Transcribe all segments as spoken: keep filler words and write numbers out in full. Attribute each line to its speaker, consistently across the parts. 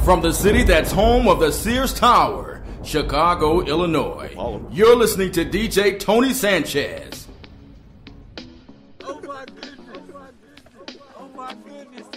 Speaker 1: From the city that's home of the Sears Tower, Chicago, Illinois, you're listening to D J Tony Sanchez.
Speaker 2: Oh my goodness. Oh my goodness.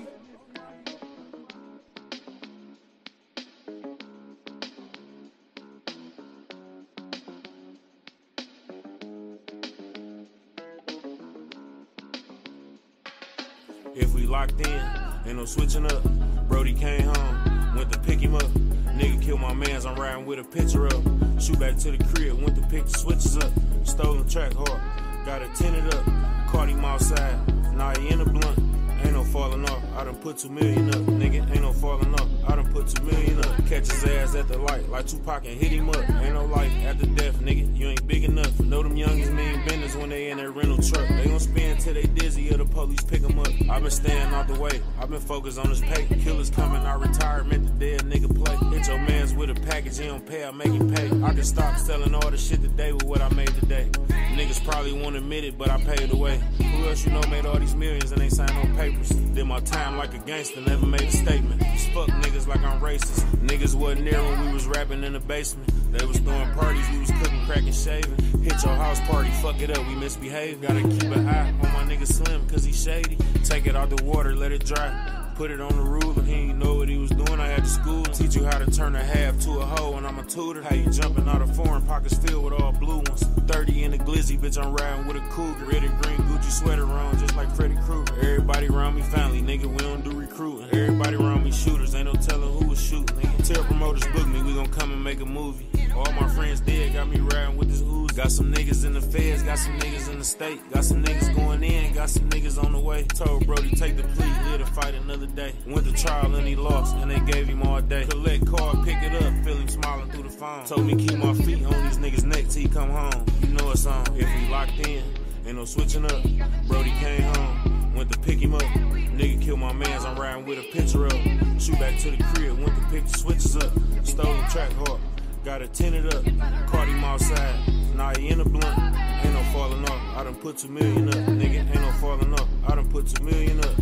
Speaker 3: If we locked in, ain't no switching up. Brody came home, went to pick him up. Nigga killed my mans, I'm riding with a picture up. Shoot back to the crib, went to pick the switches up. Stolen track hard, got it tinted up. Caught him outside, now he in the blunt. Ain't no falling off, I done put two million up. Nigga, ain't no falling off, I done put two million up. Catch his ass at the light, like Tupac and hit him up. Ain't no life after death, nigga, you ain't big enough. Know them youngins mean business when they in that rental truck. They gon' spin till they dizzy or the police pick them up. I been staying out the way, I been focused on this pay. Killers coming, I retirement, the dead nigga play. Hit your mans with a package, he don't pay, I make him pay. I can stop selling all the shit today with what I made today. Niggas probably won't admit it, but I paid the way. Who else you know made all these millions and ain't signed no papers? Did my time like a gangster, never made a statement. Just fuck niggas like I'm racist. Niggas wasn't there when we was rapping in the basement. They was throwing parties, we was cooking, cracking, shaving. Hit your house party, fuck it up, we misbehave. Gotta keep an eye on my nigga Slim, cause he shady. Take it out the water, let it dry. Put it on the ruler, he ain't know what he was doing. I had to school and teach you how to turn a half to a hoe, and I'm a tutor. How you jumping out of foreign pockets filled with all blue ones. thirty in the glizzy, bitch, I'm riding with a cougar. Red and green Gucci sweater on, just like Freddy Krueger. Everybody around me family, nigga, we don't do recruiting. Everybody around me shooters, ain't no telling who was shooting. Nigga, tell promoters book me, we gon' come and make a movie. All my friends dead, got me riding with this ooze. Got some niggas in the feds, got some niggas in the state. Got some niggas going in, got some niggas on the way. Told Brody take the plea, live to fight another day. Went to trial and he lost, and they gave him all day. Collect card, pick it up, feel him smiling through the phone. Told me keep my feet on these niggas' neck till he come home. You know it's on, if we locked in, ain't no switching up. Brody came home, went to pick him up. Nigga killed my mans, I'm riding with a picture up. Shoot back to the crib, went to pick the switches up. Stolen track hard, got it tinted up. Caught him outside, now he in the blunt. Ain't no falling off, I done put two million up. Nigga, ain't no falling off, I done put two million up.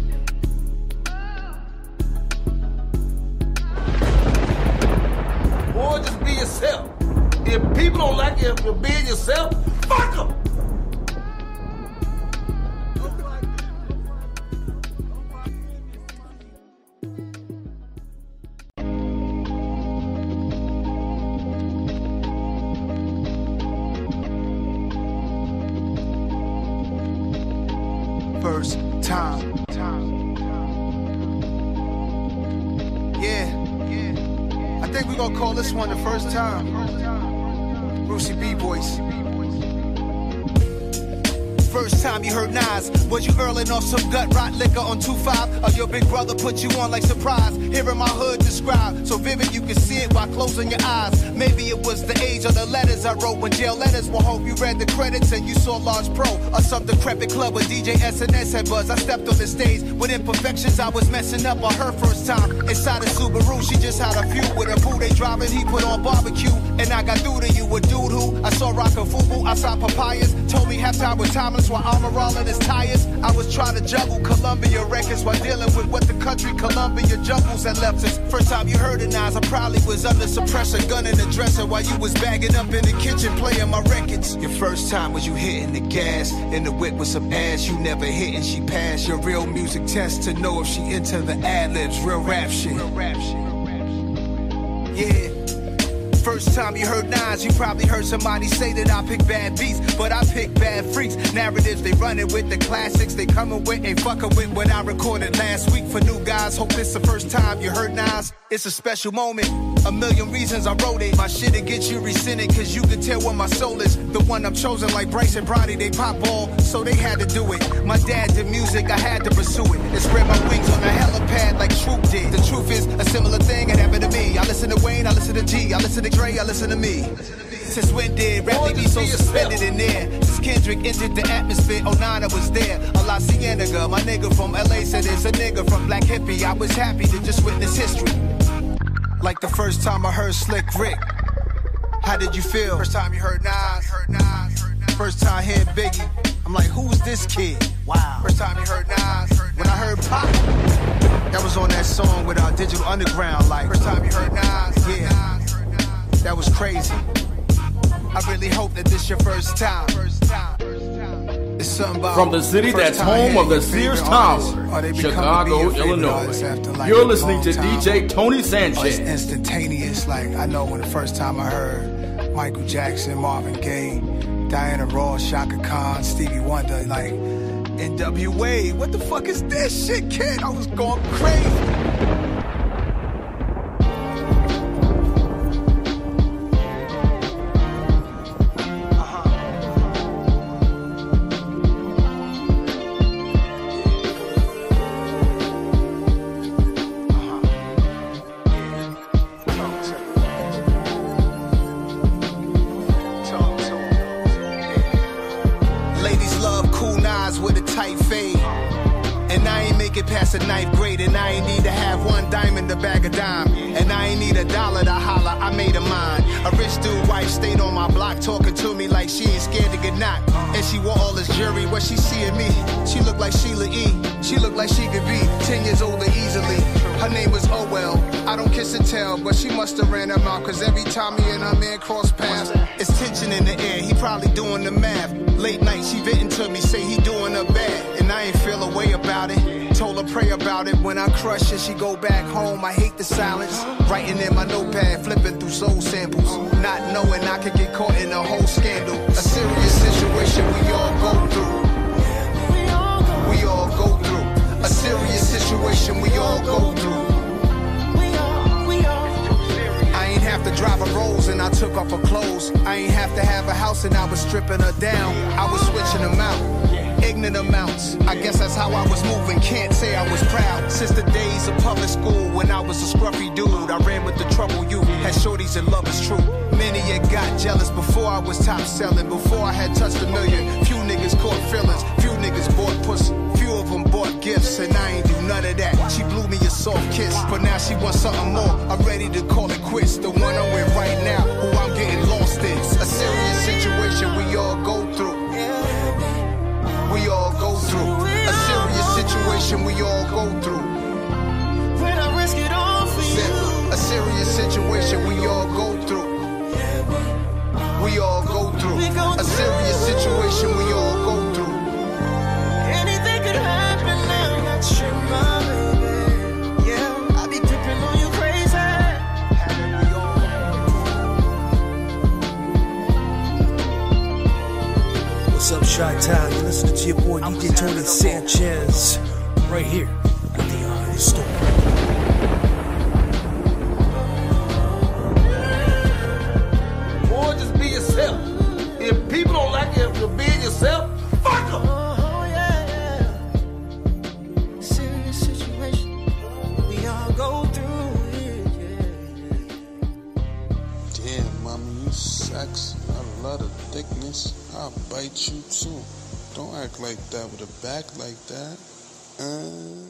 Speaker 2: Boy, just be yourself. If people don't like you for being yourself, fuck them.
Speaker 4: First time. Yeah. I think we're gonna call this one the first time. Brucey B voice. First time you heard Nas, was you earling off some gut rot liquor on two five? Or your big brother put you on like surprise? Hearing my hood described, so vivid you can see it while closing your eyes. Maybe it was the age of the letters I wrote when jail letters will hope you read the credits and you saw Large Pro or some decrepit club where D J S N S had buzz. I stepped on the stage with imperfections I was messing up on her first time. Inside a Subaru, she just had a few with a boo they driving, he put on barbecue. And I got through to you, a dude who I saw rockin' fubu outside Papayas. Told me halftime was timeless while I'm rolling his tires. I was trying to juggle Columbia records while dealing with what the country Columbia jungles had left us. First time you heard it, Nas, I probably was under suppressor, gun in the dresser while you was bagging up in the kitchen playing my records. Your first time was you hitting the gas in the whip with some ass you never hit and she passed your real music test to know if she into the ad-libs, real rap shit. Real rap shit. Yeah. First time you heard Nas, you probably heard somebody say that I pick bad beats, but I pick bad freaks. Narratives, they running with the classics, they coming with, ain't fucking with what I recorded last week for new guys. Hope it's the first time you heard Nas. It's a special moment, a million reasons I wrote it. My shit'll get you rescinded, cause you can tell where my soul is. The one I'm chosen like Bryce and Brody, they pop ball, so they had to do it. My dad did music, I had to pursue it. And spread my wings on a helipad like Troop did. The truth is, a similar thing had happened to me. I listen to Wayne, I listen to G, I listen to Dre, I listen to me. Since when did rap be so suspended in there? Since Kendrick entered the atmosphere, oh nine I was there. A La Cienega, my nigga from L A said it's a nigga from Black Hippie. I was happy to just witness history. Like the first time I heard Slick Rick. How did you feel? First time you heard Nas. First time hearing Biggie. I'm like, who's this kid? Wow. First time you heard Nas. When I heard Pop, that was on that song with our uh, Digital Underground, like first time you heard Nas, yeah, that was crazy. I really hope that this your first time. It's something about
Speaker 1: from the city that's home of the Sears Tower, Chicago, Illinois. Like You're listening to D J Tony Sanchez.
Speaker 4: Oh, it's instantaneous. Like I know when the first time I heard Michael Jackson, Marvin Gaye, Diana Ross, Shaka Khan, Stevie Wonder, like N W A. What the fuck is this shit, kid? I was going crazy.
Speaker 5: Past the ninth grade, and I ain't need to have one dime in the bag of dime, and I ain't need a dollar to holler, I made a mine. A rich dude wife stayed on my block talking to me like she ain't scared to get knocked, and she wore all this jewelry. What she seeing me? She looked like Sheila E. She looked like she could be ten years older easily. Her name was Owell. I don't kiss and tell, but she must have ran her mouth, cause every time me and her man cross paths, it's tension in the air. He probably doing the math. Late night, she venting to me, say he doing her bad, and I ain't feel a way about it. Told her pray about it. When I crush her, she go back home. I hate the silence. Writing in my notepad, flipping through soul samples, not knowing I could get caught in a whole scandal. A serious situation we all go through. We all go through. A serious situation we all go through. I ain't have to drive a Rolls and I took off her clothes. I ain't have to have a house and I was stripping her down. I was switching them out. Ignorant amounts, I guess that's how I was moving. Can't say I was proud. Since the days of public school, when I was a scruffy dude, I ran with the trouble youth. Had shorties and love is true. Many had got jealous before I was top selling. Before I had touched a million, few niggas caught feelings. Few niggas bought pussy. Few of them bought gifts, and I ain't do none of that. She blew me a soft kiss, but now she wants something more. I'm ready to call it quits. The one I'm with right now, who I'm getting lost in. A serious situation we all go through. We all go through a serious situation. We all go through. When I risk it all for you. A serious situation. We all go through. We all go through a serious situation. We all go through. Anything could happen now. Not sure, my baby. Yeah, I be dipping on you crazy.
Speaker 6: What's up, Chi-Town? You're listening to your boy D J Tony Sanchez, right here at the Iron Store.
Speaker 2: Boy, just be yourself. If people don't like you, if you're being yourself, fuck them.
Speaker 5: Oh, yeah, yeah. Serious situation. We all go through it, yeah.
Speaker 7: Damn, mama, you sexy. I love the thickness. I'll bite you too. Don't act like that with a back like that. Uh...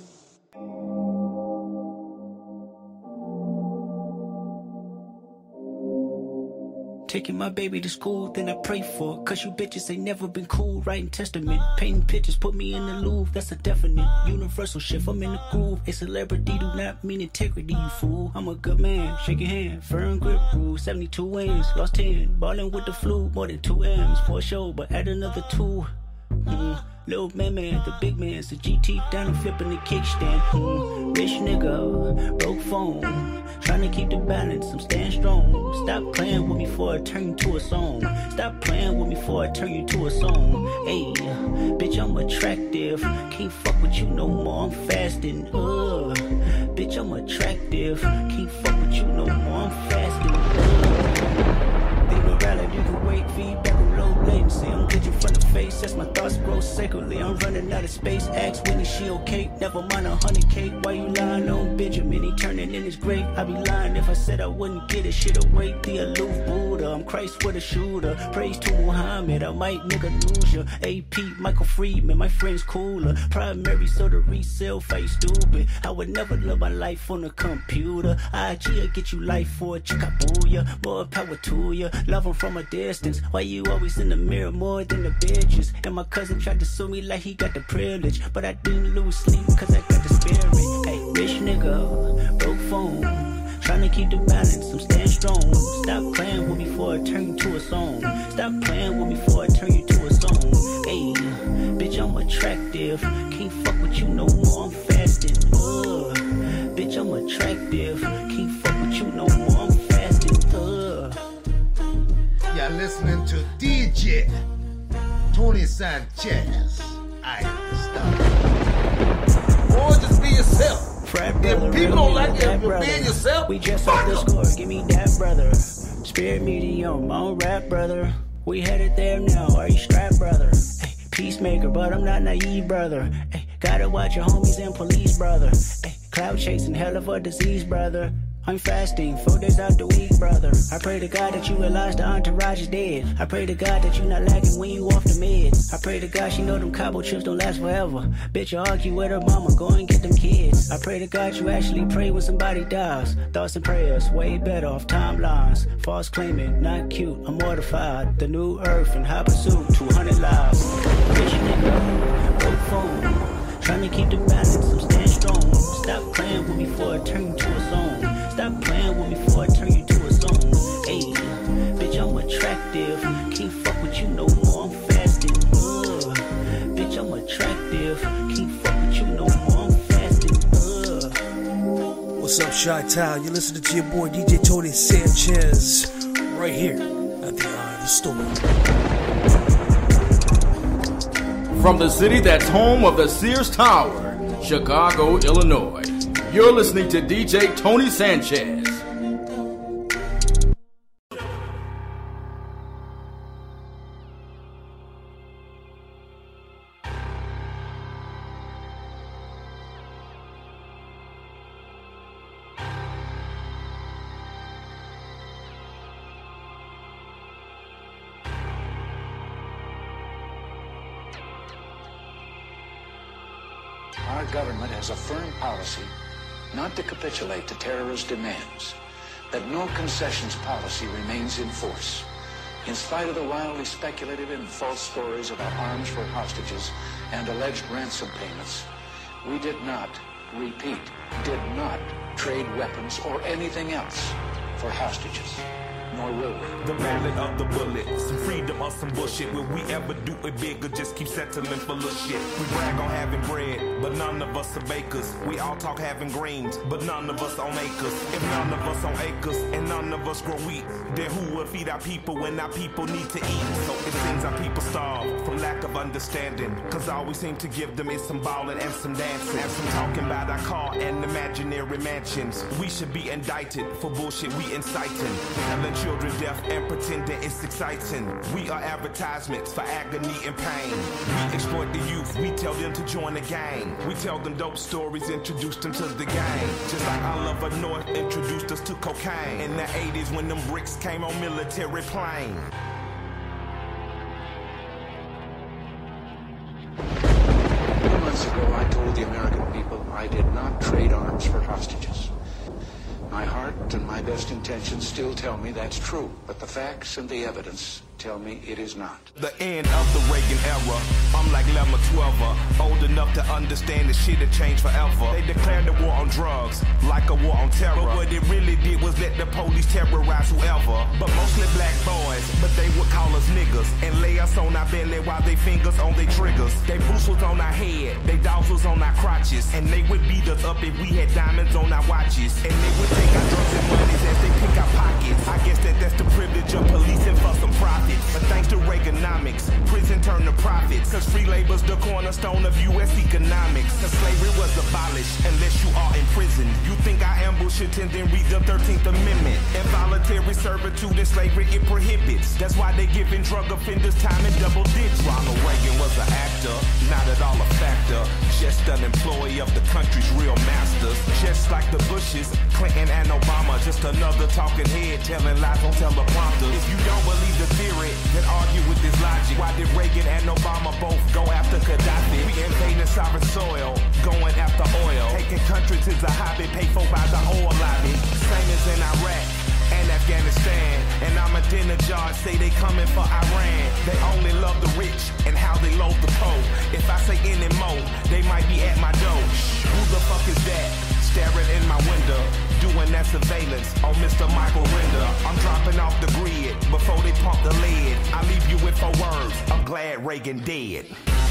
Speaker 8: Taking my baby to school, then I pray for her. Cause you bitches ain't never been cool. Writing testament, painting pictures, put me in the Louvre. That's a definite universal shift. I'm in the groove. A celebrity do not mean integrity, you fool. I'm a good man, shake your hand, firm grip rule. seventy-two wins, lost ten, ballin' with the flu. More than two M's for a show, but add another two. Mm. Little man, man, the big man's the G T down and flipping the kickstand. Mm. Rich nigga, broke phone, trying to keep the balance, I'm staying strong. Stop playing with me before I turn you to a song. Stop playing with me before I turn you to a song. Hey, bitch, I'm attractive, can't fuck with you no more, I'm fasting. Uh, bitch, I'm attractive, can't fuck with you no more, I'm fasting. Uh, think morality can wait, feedback with low latency. I'm glitching from the face, as my thoughts grow sacredly. I'm running out of space, ask Winnie, she okay? Never mind a hundred K, why you lying on Benjamin? He turning in his grave. I'd be lying if I said I wouldn't get it. Shit away, the aloof Buddha. I'm Christ with a shooter. Praise to Muhammad, I might nigga lose ya. A P, Michael Friedman, my friend's cooler. Primary, so the resale face stupid. I would never live my life on a computer. I G'll get you life for a chickabooya. More power to ya. Love him from a distance. Why you always in the mirror more than the bitches? And my cousin tried to sue me like he got the privilege, but I didn't lose sleep cause I got the spirit. Hey, rich nigga, broke phone. Trying to keep the balance, I'm staying strong. Stop playing with me before I turn you to a song. Stop playing with me before I turn you to a song. Hey, bitch, I'm attractive. Can't fuck with you no more, I'm fasting. Ugh. Bitch, I'm attractive. Can't fuck with you no more, I'm fasting. Ugh.
Speaker 2: You're listening to D J Tony Sanchez. I stop. Boy, just be yourself.
Speaker 8: Frat brother,
Speaker 2: if people don't like you, if you're being yourself,
Speaker 8: we just off the score, give me that brother. Spirit medium, my own rap brother. We headed there now, are you strapped brother? Ay, peacemaker, but I'm not naive brother. Ay, gotta watch your homies and police brother. Ay, cloud chasing, hell of a disease brother. I'm fasting, four days out the week, brother. I pray to God that you realize the entourage is dead. I pray to God that you not lagging when you off the meds. I pray to God she know them Cabo trips don't last forever. Bitch, you argue with her mama, go and get them kids. I pray to God you actually pray when somebody dies. Thoughts and prayers, way better off timelines. False claiming, not cute, I'm mortified. The new earth and high pursuit, two hundred lives. Bitch, nigga, broke phone. Trying to keep the balance, I'm staying strong. Stop playing with me before I turn you to a song. Stop playing with me before I turn you to a song. Hey, bitch, I'm attractive. Can't fuck with you no more, I'm fasting. Ugh. Bitch, I'm attractive. Can't fuck with you no more, I'm fasting. Ugh.
Speaker 6: What's up, Chi-Town? You're listening to your boy D J Tony Sanchez, right here at the Eye of the Storm.
Speaker 1: From the city that's home of the Sears Tower, Chicago, Illinois. You're listening to D J Tony Sanchez.
Speaker 9: Our government has a firm policy not to capitulate to terrorist demands, that no concessions policy remains in force. In spite of the wildly speculative and false stories about arms for hostages and alleged ransom payments, we did not, repeat, did not trade weapons or anything else for hostages. Nor will we.
Speaker 10: The ballad of the bullet, some freedom or some bullshit. Will we ever do it big or just keep settling for little shit? We brag on having bread, but none of us are bakers. We all talk having greens, but none of us own acres. If none of us own acres and none of us grow wheat, then who will feed our people when our people need to eat? So it seems our people starve from lack of understanding, cause all we seem to give them is some ballin' and some dancing and some talking about our car and imaginary mansions. We should be indicted for bullshit we inciting, telling children deaf and pretending it's exciting. We are advertisements for agony and pain. We exploit the youth, we tell them to join the gang. We tell them dope stories, introduce them to the gang. Just like Oliver North introduced us to cocaine in the eighties when them bricks came on military plane.
Speaker 9: Two months ago, I told the American people I did not trade arms for hostages. My heart and my best intentions still tell me that's true, but the facts and the evidence tell me it is not.
Speaker 10: The end of the Reagan era, I'm like Lemma twelve, old enough to understand the shit had changed forever. They declared the war on drugs, like a war on terror, but what it really did was let the police terrorize whoever, but mostly black boys, but they would call us niggas, and lay us on our belly while they fingers on their triggers. They boots was on our head, they dogs was on our crotches, and they would beat us up if we had diamonds on our watches, and they would take our drugs and monies as they pick our pockets. I guess that that's the privilege of policing for some profit. But thanks to Reaganomics, prison turned to profits, cause free labor's the cornerstone of U S economics. Cause slavery was abolished unless you are in prison. You think I ambush it and then read the thirteenth Amendment. Involuntary servitude and slavery it prohibits. That's why they giving drug offenders time in double digits. Ronald Reagan was an actor, not at all a factor, just an employee of the country's real masters. Just like the Bushes, Clinton and Obama, just another talking head telling lies on teleprompters. If you don't believe the theory, then argue with this logic. Why did Reagan and Obama both go after Gaddafi? We invading sovereign soil, going after oil. Taking countries is a hobby, paid for by the oil lobby. Same as in Iraq and Afghanistan. And Ahmadinejad say they coming for Iran. They only love the rich and how they load the poor. If I say any more, they might be at my door. Who the fuck is that? staring in my window, doing that surveillance on Mister Michael Render. I'm dropping off the grid before they pump the lid. I leave you with four words, I'm glad Reagan dead.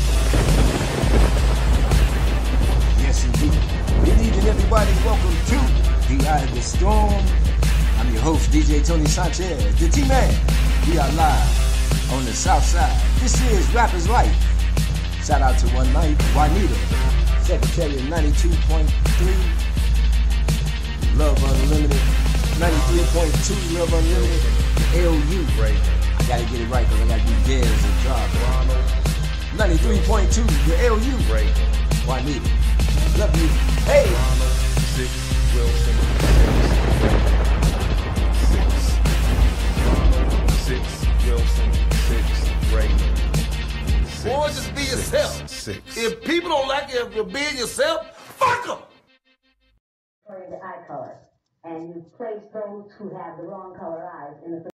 Speaker 11: Yes, indeed. Good evening, everybody. Welcome to The Eye of the Storm. I'm your host, D J Tony Sanchez, the T-Man. We are live on the South Side. This is Rappers Life. Shout out to One Night, Juanita, Secretary of ninety-two point three, Love Unlimited, ninety-three point two, Love Unlimited, L U. I gotta get it right because I gotta do Dez and drop. ninety-three point two, the L U. Juanita. Love you. Hey!
Speaker 12: Six, Wilson, six, six, Wilson, six, Raymond.
Speaker 2: Boy, just be yourself.
Speaker 12: Six.
Speaker 2: If people don't like you for being yourself, fuck them.
Speaker 13: The eye color, and you place those who have the wrong color eyes in the.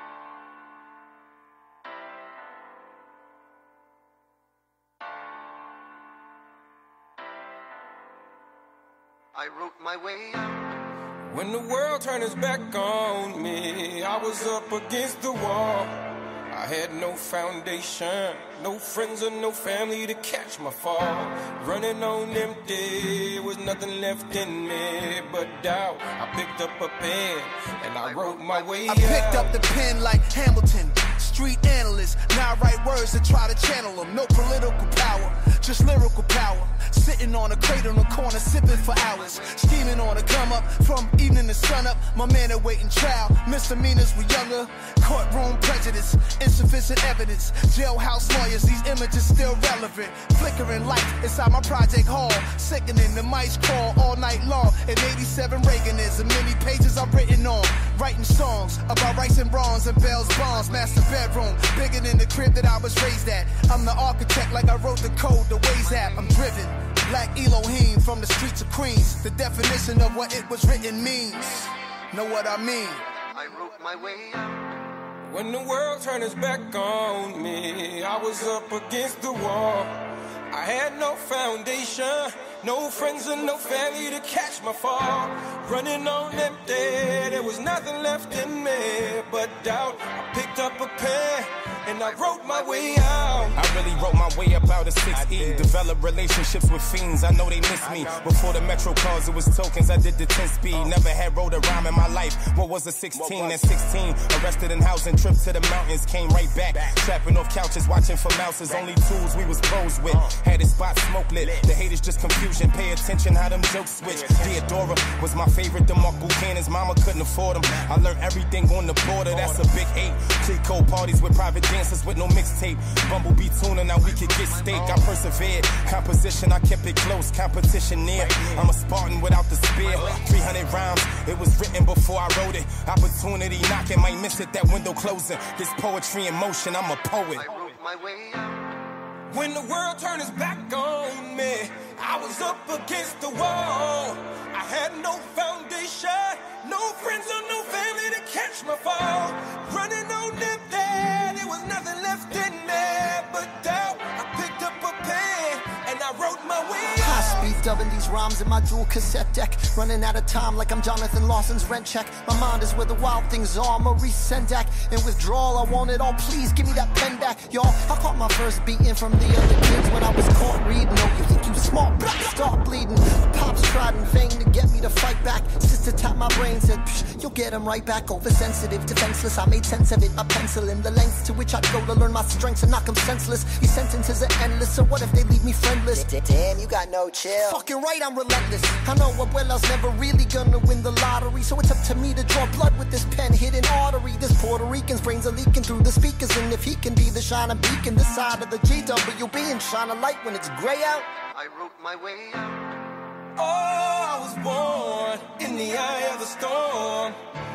Speaker 14: I wrote my way out.
Speaker 15: When the world turned its back on me, I was up against the wall. I had no foundation, no friends or no family to catch my fall. Running on empty, was nothing left in me but doubt. I picked up a pen and I wrote my way out.
Speaker 4: I picked up the pen like Hamilton, street analyst. Now I write words to try to channel them. No political power, just lyrical power. Sitting on a crate on the corner, sipping for hours. Scheming on a come up, from evening to sun up. My man awaiting trial, misdemeanors were younger. Courtroom prejudice, insufficient evidence. Jailhouse lawyers, these images still relevant. Flickering light inside my project hall. Sickening, the mice crawl all night long. In eighty-seven Reaganism, many pages I've written on. Writing songs about rights and wrongs and Bell's bonds. Master bedroom, bigger than the crib that I was raised at. I'm the architect like I wrote the code, the Waze app. I'm driven. Black Elohim from the streets of Queens. The definition of what it was written means. Know what I mean?
Speaker 14: I wrote my way out.
Speaker 15: When the world turned its back on me, I was up against the wall. I had no foundation, no friends and no family to catch my fall. Running on empty, there was nothing left in me but doubt. I picked up a pen and I wrote my way out.
Speaker 10: I really wrote my way up out of six E. Developed relationships with fiends, I know they miss me. Before the Metro cars, it was tokens, I did the ten speed. Never had wrote a rhyme in my life. What was a sixteen? At sixteen, arrested in housing, trip to the mountains, came right back. Trapping off couches, watching for mouses. Only tools we was pros with. Had his spot smoke lit. The haters just confusion. Pay attention how them jokes switch. Theodora was my favorite. The Mark Buchanan's mama couldn't afford them. I learned everything on the border. That's a big eight. Cheat code parties with private dancers with no mixtape. Bumblebee tuna, now we could get steak. I persevered. Composition, I kept it close. Competition near. I'm a Spartan without the spear. three hundred rounds. It was written before I wrote it. Opportunity knocking, might miss it. That window closing. This poetry in motion. I'm a poet.
Speaker 14: I wrote my way out.
Speaker 15: When the world turned its back on me, I was up against the wall. I had no foundation, no friends or no family to catch my fall. Running on empty, there was nothing left in me but doubt. I picked up a pen and I wrote my way out.
Speaker 16: High speed dubbing these rhymes in my dual cassette deck. Running out of time like I'm Jonathan Lawson's rent check. My mind is where the wild things are. Maurice Sendak. In withdrawal, I want it all. Please give me that pen back, y'all. I caught my first beating from the other kids when I was caught reading. Oh, you think you smart? Black start bleeding. Pops tried in vain to get me to fight back. Sister tapped my brain, said, psh, you'll get him right back. Oversensitive, defenseless. I made sense of it. A pencil in the lengths to which I'd go to learn my strengths and knock them senseless. These sentences are endless, so what if they leave me friendless?
Speaker 17: Damn, you got no chill.
Speaker 16: Fucking right, I'm relentless. I know Abuela's never really gonna win the lottery, so it's up to me to draw blood with this pen hidden artery. This Puerto Rican's brains are leaking through the speakers, and if he can be the shining beacon this side of the G W B and shine a light when it's gray out,
Speaker 14: I wrote my way out.
Speaker 15: Oh, I was born in the eye of the storm.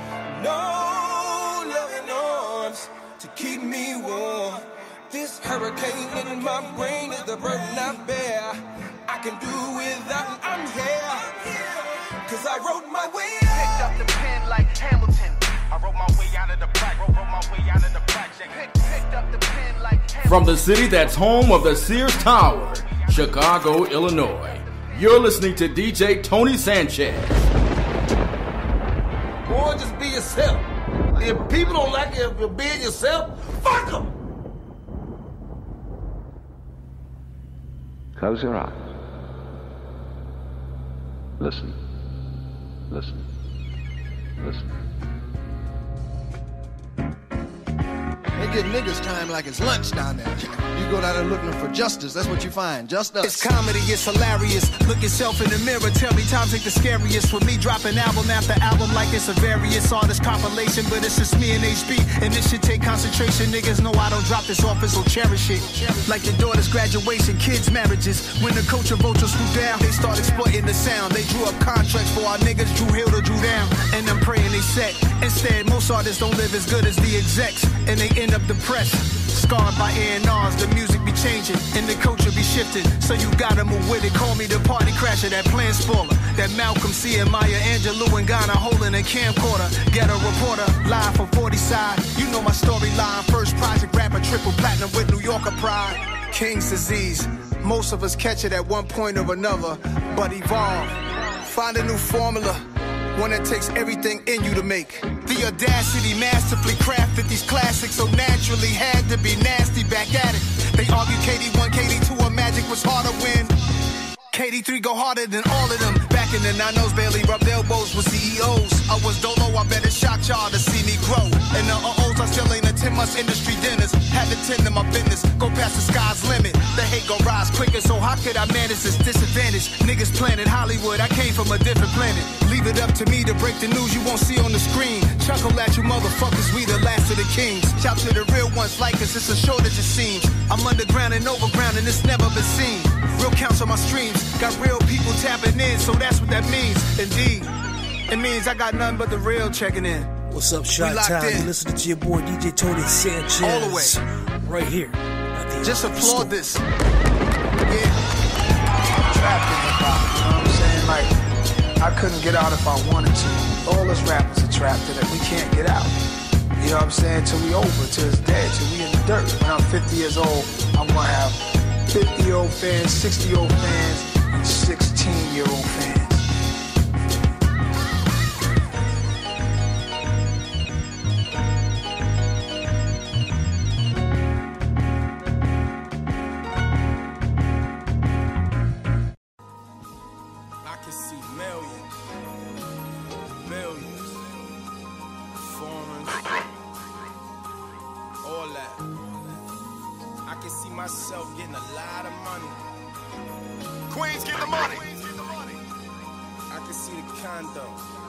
Speaker 15: No loving arms to keep me warm. This hurricane in my brain is the burden I bear. I can do without, I'm here. Cause I wrote my way out.
Speaker 14: Picked up the pen like Hamilton.
Speaker 10: I wrote my way out of the black, wrote, wrote my way out of the project.
Speaker 14: Pick, picked up the pen like Hamilton.
Speaker 1: From the city that's home of the Sears Tower, Chicago, Illinois, You're listening to D J Tony Sanchez.
Speaker 2: Boy, just be yourself. If people don't like it, if you're being yourself, fuck them.
Speaker 18: Close your eyes. Listen. Listen. Listen.
Speaker 5: They get niggas time like it's lunch down there. You go down there looking for justice, that's what you find, just us.
Speaker 4: It's comedy, it's hilarious. Look yourself in the mirror, tell me times ain't the scariest. With me dropping album after album like it's a various artist compilation, but it's just me and H B, and this shit take concentration. Niggas know I don't drop this office, so cherish it. Like your daughter's graduation, kids' marriages. When the culture vultures flew down, they start exploiting the sound. They drew up contracts for our niggas, Drew Hill to Drew down, and I'm praying they set. Instead, most artists don't live as good as the execs, and they end up depressed. Scarred by A and R's, the music be changing and the culture be shifting. So you gotta move with it. Call me the party crasher, that plan spoiler, that Malcolm C and Maya Angelou and Ghana holding a camcorder. Get a reporter live from forty side. You know my storyline. First project rapper, triple platinum with New Yorker pride. King's disease. Most of us catch it at one point or another, but evolve. Find a new formula. One that takes everything in you to make. The audacity masterfully crafted these classics, so naturally had to be nasty back at it. They argue K D one, K D two, or Magic was harder when K D three go harder than all of them. Back in the nineties, barely rubbed elbows with C E Os. I was dolo, I better shock y'all to see me grow. And the uh-ohs, I still ain't attend much industry dinners. Had to tend to my business, go past the sky's limit. The hate gon' rise quicker, so how could I manage this disadvantage? Niggas planted Hollywood, I came from a different planet. Leave it up to me to break the news you won't see on the screen. Chuckle at you motherfuckers, we the last of the kings. Shout to the real ones like us, it's a shortage it seems. I'm underground and overground and it's never been seen. Real counts on my streams, got real people tapping in, so that's what that means. Indeed, it means I got nothing but the real checking in.
Speaker 6: What's up, Shot Time? You listening to your boy D J Tony Sanchez.
Speaker 4: All the way.
Speaker 6: Right here.
Speaker 4: Just applaud this. Yeah.
Speaker 19: I'm trapped in hip hop, you know what I'm saying? Like, I couldn't get out if I wanted to. All us rappers are trapped in it. We can't get out. You know what I'm saying? Till we over, till it's dead, till we in the dirt. When I'm fifty years old, I'm gonna have fifty-year-old fans, sixty-year-old fans, and sixteen-year-old fans.
Speaker 15: I can see millions, billions, foreign, all that. I can see myself getting a lot of money. Queens, get the money. I can see the condo.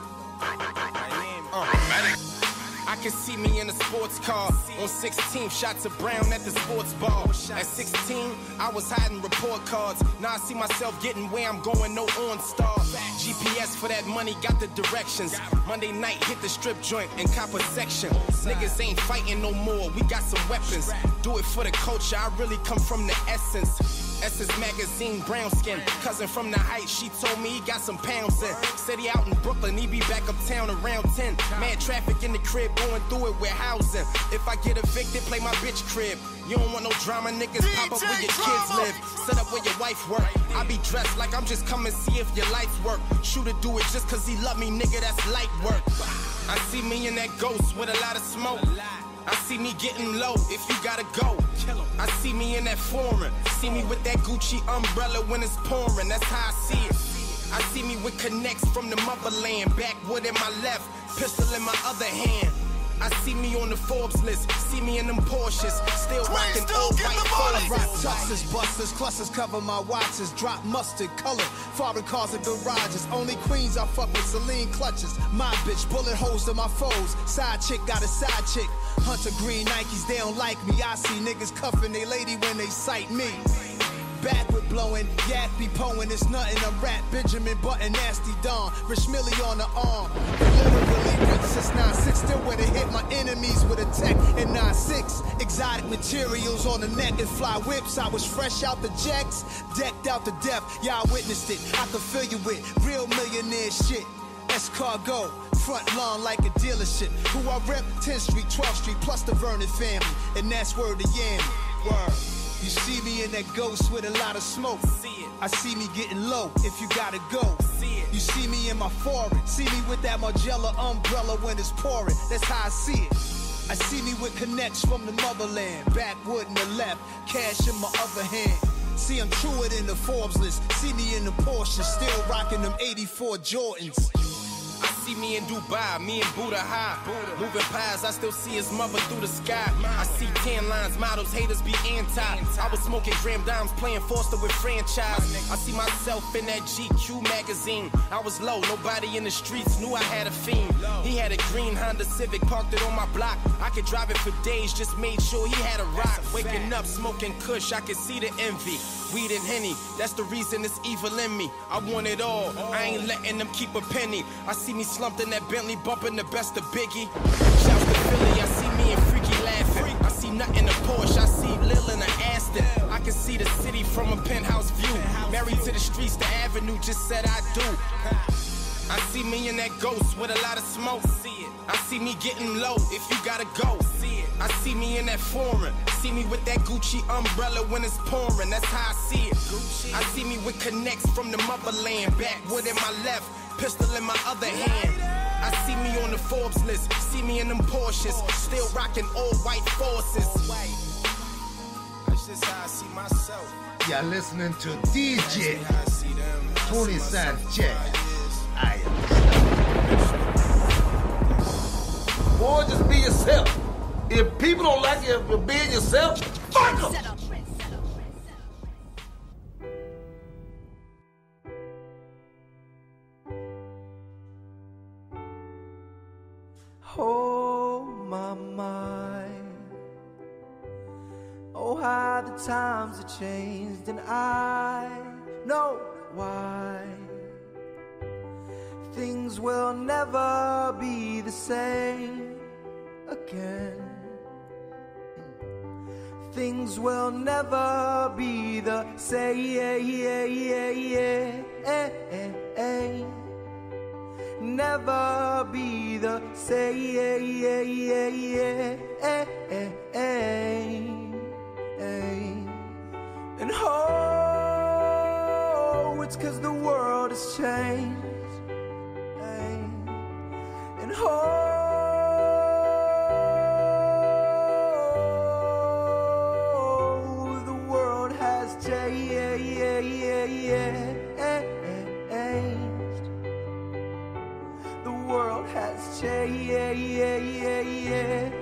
Speaker 15: Miami. Uh. I can see me in a sports car on sixteenth, shots of Brown at the sports bar. At sixteen, I was hiding report cards. Now I see myself getting where I'm going, no OnStar. G P S for that money, got the directions. Monday night, hit the strip joint and cop a section. Niggas ain't fighting no more, we got some weapons. Do it for the culture, I really come from the essence. Essence Magazine, brown skin. Cousin from the Heights, she told me he got some pounds in. Said he out in Brooklyn, he be back uptown around ten. Mad traffic in the crib, going through it with housing. If I get evicted, play my bitch crib. You don't want no drama, niggas pop up where your kids live. Set up where your wife work. I be dressed like I'm just coming see if your life work. Shooter do it just cause he love me, nigga, that's light work. I see me in that ghost with a lot of smoke. I see me getting low if you gotta go. I see me in that foreign. See me with that Gucci umbrella when it's pouring. That's how I see it. I see me with connects from the motherland. Backwood in my left, pistol in my other hand. I see me on the Forbes list, see me in them Porsches, still rocking old white Forbes.
Speaker 4: Rock tuxes, busters, clusters cover my watches, drop mustard color, foreign cars and garages. Only queens I fuck with, Celine clutches. My bitch, bullet holes to my foes. Side chick got a side chick. Hunter green Nikes, they don't like me. I see niggas cuffing they lady when they sight me. Backward blowing, yak be poing, it's nothing. I'm rap, Benjamin Button, nasty Don, Rich Millie on the arm. Literally with since nine six, still where to hit my enemies with a tech in nine six. Exotic materials on the neck and fly whips. I was fresh out the jacks, decked out to death. Y'all witnessed it, I could fill you with real millionaire shit. Escargot, front lawn like a dealership. Who I rep, tenth street, twelfth street, plus the Vernon family. And that's word to Yam. Word.
Speaker 5: You see me in that ghost with a lot of smoke. See it. I see me getting low if you gotta go. See it. You see me in my foreign. See me with that Margiela umbrella when it's pouring. That's how I see it. I see me with connects from the motherland. Backwood in the left, cash in my other hand. See, I'm truer than the Forbes list. See me in the Porsche, still rocking them eighty-four Jordans.
Speaker 15: I see me in Dubai, me and Buddha high. Moving pies, I still see his mother through the sky. I see tan lines, models, haters be anti. I was smoking gram dimes, playing Foster with franchise. I see myself in that G Q magazine. I was low, nobody in the streets knew I had a fiend. He had a green Honda Civic, parked it on my block. I could drive it for days, just made sure he had a rock. Waking up, smoking kush, I could see the envy. Weed and Henny, that's the reason it's evil in me. I want it all, I ain't letting them keep a penny. I see me slumped in that Bentley, bumping the best of Biggie. Shouts to Philly, I see me and Freaky laughing. I see nothing in a Porsche, I see Lil in a Aston. I can see the city from a penthouse view. Married to the streets, the avenue just said I do. I see me in that ghost with a lot of smoke. See it. I see me getting low if you gotta go. See it. I see me in that foreign. See me with that Gucci umbrella when it's pouring. That's how I see it. Gucci. I see me with connects from the motherland. Backwood in my left, pistol in my other hand. I see me on the Forbes list. See me in them Porsches, still rocking all white forces. That's just how I see myself.
Speaker 20: You're listening to D J Tony Sanchez. I am.
Speaker 2: Boy, just be yourself. If people don't like you for being yourself, fuck them.
Speaker 21: Oh, my mind. Oh, how the times have changed, and I know why. Things will never be the same again. Things will never be the same. Never be the same. And oh, it's 'cause the world has changed. And oh, the world has changed. The world has changed.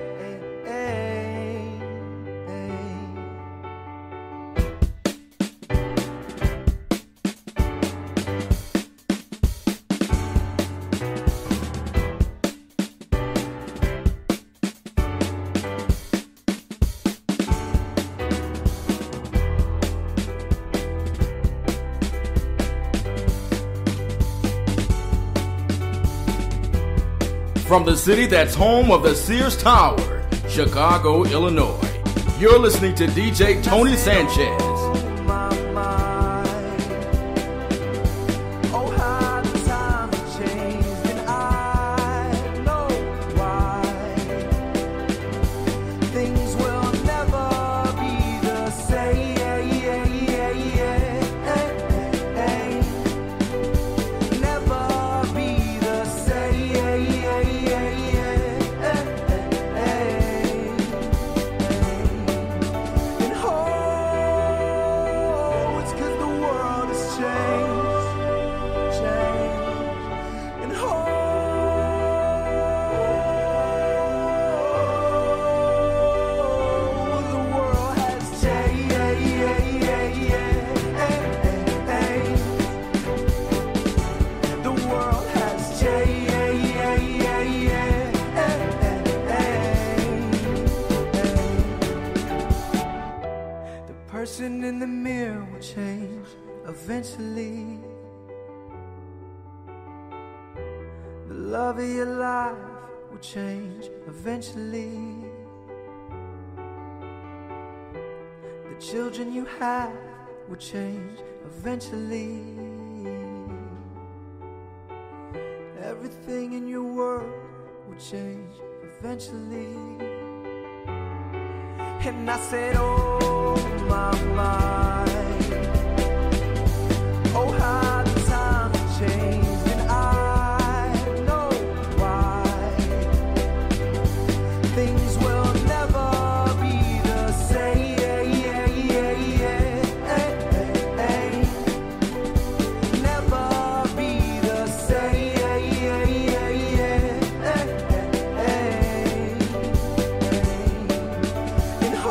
Speaker 1: From the city that's home of the Sears Tower, Chicago, Illinois, you're listening to D J Tony Sanchez.
Speaker 21: In the mirror will change eventually. The love of your life will change eventually. The children you have will change eventually. Everything in your world will change eventually. And I said, oh, my mind. Oh, how the times have changed, and I know why. Things will never be the same. Never be the same. And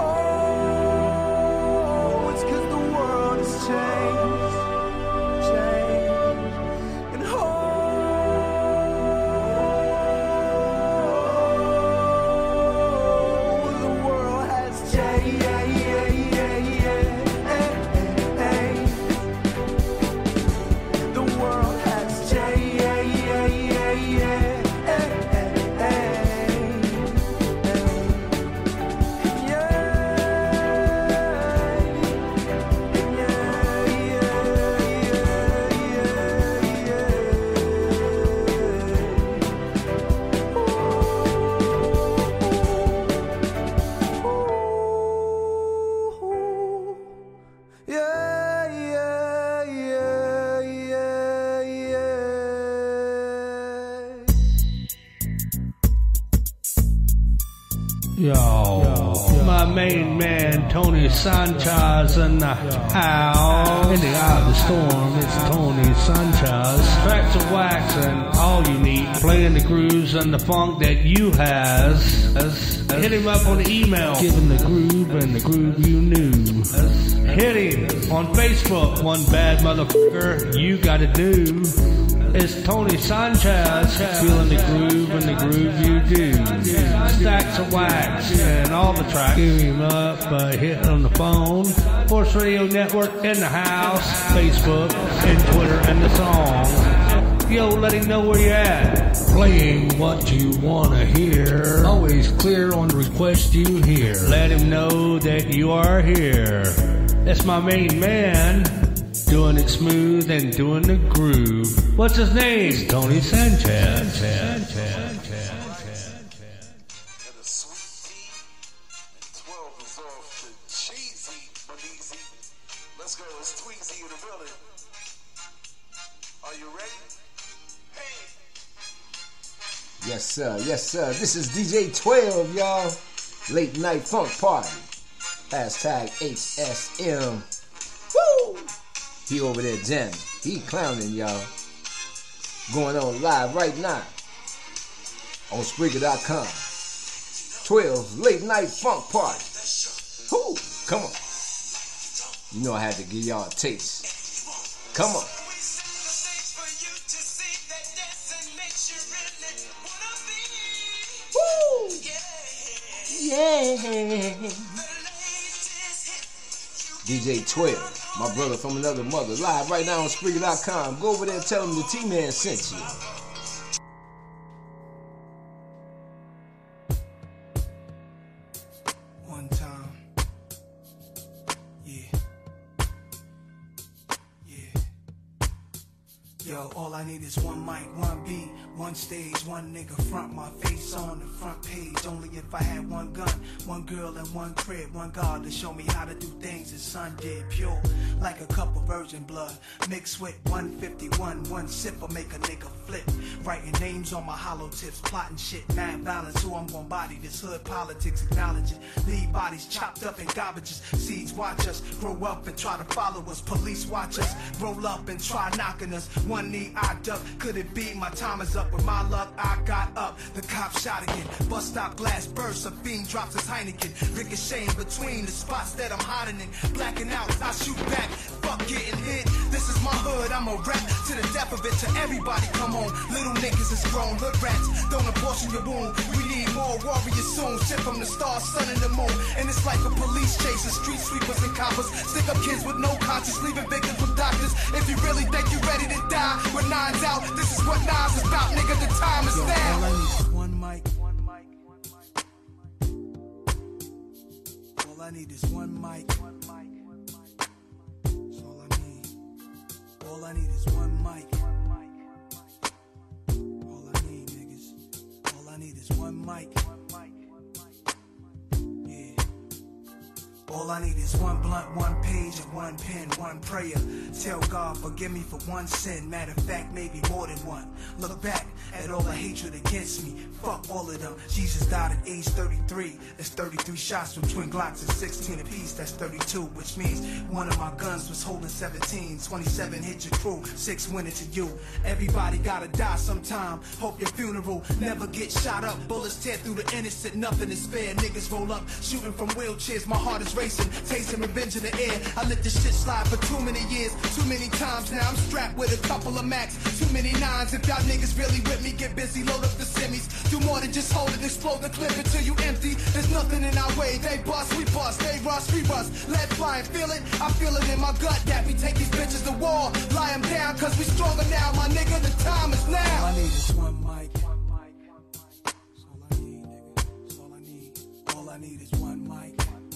Speaker 21: oh, it's 'cause the world has changed, changed. And oh, the world has changed. The world has yeah, yeah, yeah, yeah, yeah.
Speaker 3: Yo, my main man Tony Sanchez in the house. In the eye of the storm, it's Tony Sanchez. Tracks of wax and all you need. Playing the grooves and the funk that you has. Hit him up on the email. Give him the groove and the groove you knew. Hit him on Facebook. One bad motherfucker you gotta do. It's Tony Sanchez, feeling the groove and the groove you do. Stacks of wax and all the tracks. Give him up by hitting on the phone. Force Radio Network in the house, Facebook and Twitter and the song. Yo, let him know where you're at. Playing what you wanna hear. Always clear on the request you hear. Let him know that you are here. That's my main man. Doing it smooth and doing the groove. What's his name? It's Tony Sanchez. Sanchez.
Speaker 2: Let's go, it's Tweezy in the building. Are you ready? Hey!
Speaker 11: Yes, sir. Yes, sir. This is D J twelve, y'all. Late night funk party. Hashtag H S M. Woo! He over there jamming. He clowning, y'all. Going on live right now on Spreaker dot com. twelve's Late Night Funk Party. Woo! Come on. You know I had to give y'all a taste. Come on. Woo! Yeah. D J twelve, my brother from another mother, live right now on Spreaker dot com. Go over there and tell him the T-Man sent you.
Speaker 19: One time. Yeah. Yeah. Yo, all I need is one mic, one beat, one stage, one nigga front my face on the front page. Only if I had one gun, one girl and one crib, one God to show me how to do things his son did. Pure, like a cup of virgin blood, mixed with one fifty-one. One sip will make a nigga flip. Writing names on my hollow tips, plotting shit, mad balance. Who I'm gonna body, this hood politics, acknowledge it. Leave bodies chopped up in garbages. Seeds watch us, grow up and try to follow us. Police watch us, roll up and try knocking us. One knee I duck, could it be my time is up? With my luck I got up, the cop shot again. Bus stop glass bursts, a fiend drops his Heineken. Ricocheting between the spots that I'm hiding in. Blacking out, I shoot back, fuck getting hit. This is my hood, I'm a rap to the death of it. To everybody come on, little niggas is grown. Hood rats, don't abortion your wound. We need more warriors soon. Shit from the stars, sun and the moon. And it's like a police chase, the street sweepers and coppers. Stick up kids with no conscience, leaving victims with doctors. If you really think you ready to die, with nines out, this is what Nas is about, nigga. The time is now. All I need is one mic, one mic, one mic. All I need is one mic, one mic, one mic. That's all I need. All I need is one mic, one mic, one mic. All I need, niggas. All I need is one mic, one mic, one mic. Yeah. All I
Speaker 21: I need is one blunt, one page, and one pen, one prayer. Tell God, forgive me for one sin. Matter of fact, maybe more than one. Look back at all the hatred against me. Fuck all of them. Jesus died at age thirty-three. That's thirty-three shots from twin Glocks and sixteen apiece. That's thirty-two, which means one of my guns was holding seventeen. twenty-seven hit your crew, six went into you. Everybody gotta die sometime. Hope your funeral never gets shot up. Bullets tear through the innocent, nothing is fair. Niggas roll up, shooting from wheelchairs. My heart is racing, tasting revenge in the air. I let this shit slide for too many years, too many times now. I'm strapped with a couple of Macs, too many nines. If y'all niggas really with me, get busy, load up the semis. Do more than just hold it, explode the clip until you empty. There's nothing in our way. They bust, we bust, they rust, we rust. Let fly and feel it. I feel it in my gut that we take these bitches to war. Lie them down, cause we stronger now. My nigga, the time is now. All I need is one mic. That's all I need, nigga. That's all I need. All I need is one mic.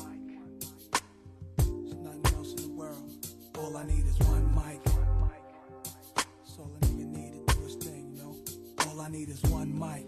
Speaker 21: There's nothing else in the world. All I need is one mic. That's all a nigga need to do his thing, you know. All I need is one mic.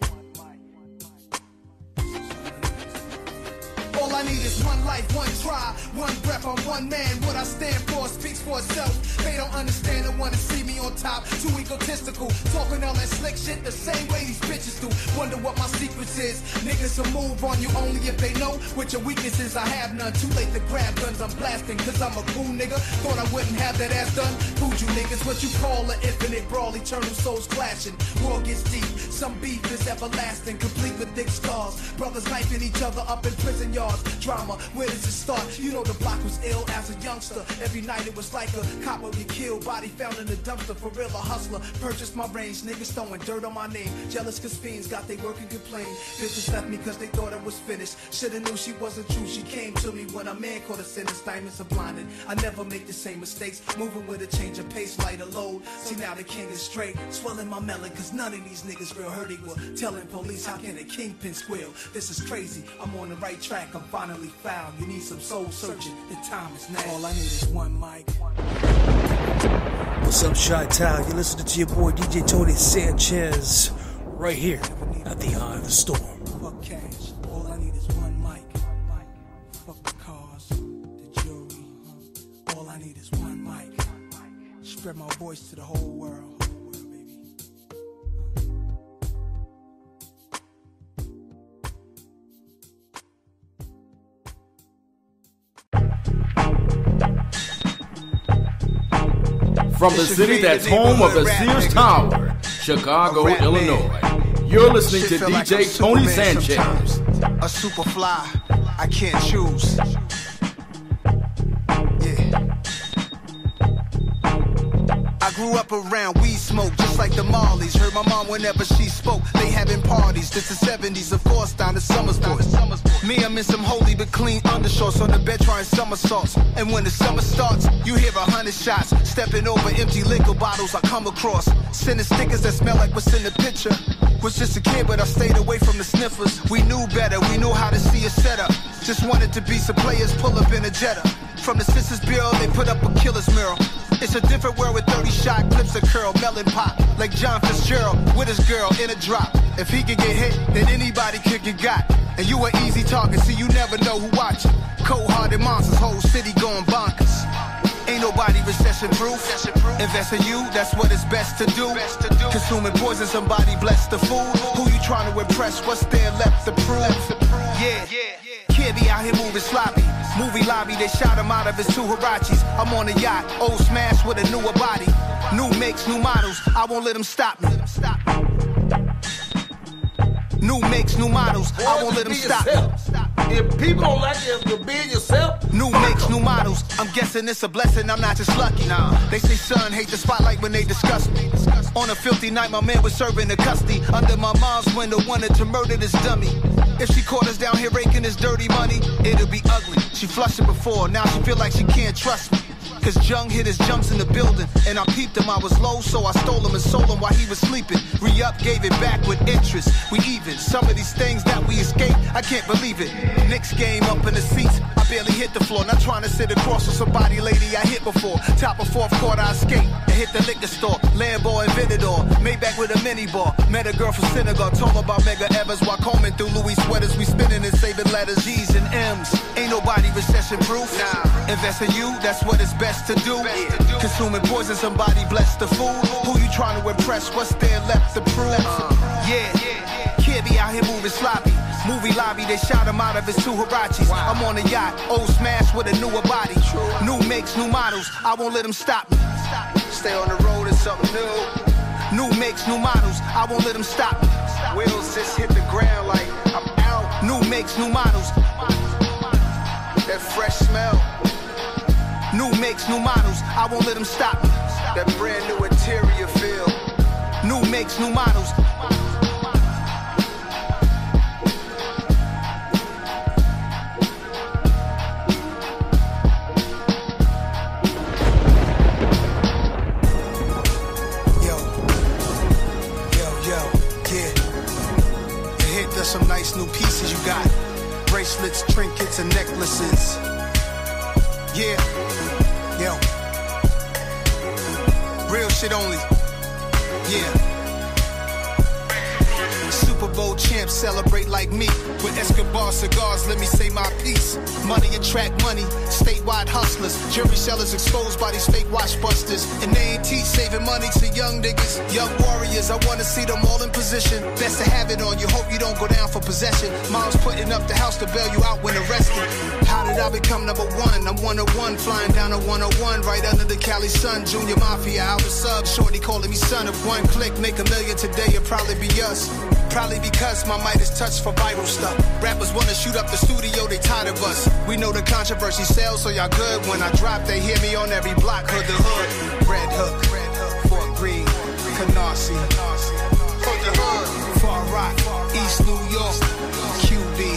Speaker 21: All I need is one life, one try, one breath on one man. What I stand for speaks for itself. They don't understand and wanna see me on top. Too egotistical, talking all that slick shit the same way these bitches do. Wonder what my secrets is. Niggas will move on you only if they know what your weaknesses. I have none. Too late to grab guns. I'm blasting cause I'm a cool nigga. Thought I wouldn't have that ass done. Food you niggas, what you call an infinite brawl. Eternal souls clashing. War gets deep. Some beef is everlasting, complete with thick scars. Brothers knifing each other up in prison yards. Drama, where does it start? You know the block was ill as a youngster. Every night it was like a cop would be killed. Body found in the dumpster, for real a hustler. Purchased my range, niggas throwing dirt on my name. Jealous cause fiends got they work and complain. Bitches left me cause they thought I was finished. Shoulda knew she wasn't true. She came to me when a man caught a sentence. Diamonds are blinded. I never make the same mistakes. Moving with a change of pace, lighter load. See now the king is straight. Swelling my melon cause none of these niggas real hurt equal. Telling police how can a kingpin squeal. This is crazy. I'm on the right track. I'm finally found. You need some soul searching. The time is now. All I need is one mic.
Speaker 6: What's up, Chi-Town? You listening to your boy D J Tony Sanchez right here at the Eye of the Storm.
Speaker 21: Fuck cash. All I need is one mic. Fuck the cars, the jewelry. All I need is one mic. Spread my voice to the whole world.
Speaker 1: From the city that's home of the Sears Tower, Chicago, Illinois. You're listening to D J Tony Sanchez.
Speaker 5: A super fly, I can't choose. Yeah. I grew up around weed smoke, just like the Marleys. Heard my mom whenever she spoke. They having parties. This is seventies, of course, down to Summersport. Me, I'm in some holy but clean undershorts on the bed trying somersaults. And when the summer starts, you hear a hundred shots. Stepping over empty liquor bottles I come across. Sending stickers that smell like what's in the picture. Was just a kid, but I stayed away from the sniffers. We knew better, we knew how to see a setup. Just wanted to be some players, pull up in a Jetta. From the Sisters Bureau, they put up a killer's mural. It's a different world with thirty shot clips of curl, melon pop. Like John Fitzgerald with his girl in a drop. If he could get hit, then anybody could get got. And you an easy target, see you never know who watching. Cold-hearted monsters, whole city going bonkers. Ain't nobody recession proof. Invest in you, that's what it's best to do. Consuming poison, somebody bless the food. Who you trying to impress? What's there left to prove? Yeah, can't be out here moving sloppy. Movie lobby, they shot him out of his two Hirachis. I'm on a yacht, old smash with a newer body. New makes, new models, I won't let them stop me. New makes, new models, I won't let them stop me.
Speaker 7: If people don't like you, you be yourself.
Speaker 5: New makes, new models. I'm guessing it's a blessing, I'm not just lucky. Nah. They say son hate the spotlight when they discuss me. On a filthy night, my man was serving the custody. Under my mom's window, wanted to murder this dummy. If she caught us down here raking this dirty money, it'll be ugly. She flushed it before, now she feel like she can't trust me. Cause Jung hit his jumps in the building, and I peeped him, I was low, so I stole him and sold him while he was sleeping. Re-up, gave it back with interest, we even. Some of these things that we escape, I can't believe it. Knicks game up in the seats, I've barely hit the floor. Not trying to sit across from somebody, lady, I hit before. Top of fourth quarter, I skate and hit the liquor store. Lambo and Venador, Maybach with a mini bar. Met a girl from Senegal, told her about Mega Evers while combing through Louis sweaters. We spinning and saving letters, G's and M's. Ain't nobody recession proof. Nah. Invest in you, that's what it's best to do. Best to do. Consuming poison, somebody bless the food. Who you trying to impress? What's there left to prove? Uh, yeah. yeah, kid be out here moving sloppy. Movie lobby, they shot him out of his two Hirachis. Wow. I'm on a yacht, old smash with a newer body. True. New makes, new models, I won't let them stop me. Stay on the road, it's something new. New makes, new models, I won't let them stop me. Wheels just hit the ground like I'm out. New makes, new models. That fresh smell. New makes, new models, I won't let them stop me. That brand new interior feel. New makes, new models. Some nice new pieces you got. Bracelets, trinkets, and necklaces. Yeah, yo. Real shit only. Yeah. Super Bowl champs celebrate like me. With Escobar cigars, let me say my piece. Money attract money, statewide hustlers. Jury sellers exposed by these fake watch busters. And they ain't teach saving money to young niggas. Young warriors, I wanna see them all in position. Best to have it on you, hope you don't go down for possession. Mom's putting up the house to bail you out when arrested. How did I become number one? I'm one oh one, flying down a one oh one, right under the Cali sun. Junior Mafia, out the sub, shorty calling me son. If one click make a million today, it'll probably be us. Probably because my mic is touched for viral stuff. Rappers wanna shoot up the studio, they tired of us. We know the controversy sells, so y'all good. When I drop, they hear me on every block. Hood the hood, Red Hook, Fort Greene, Canarsie, Hood the hood, Far Rock, East New York, Q B,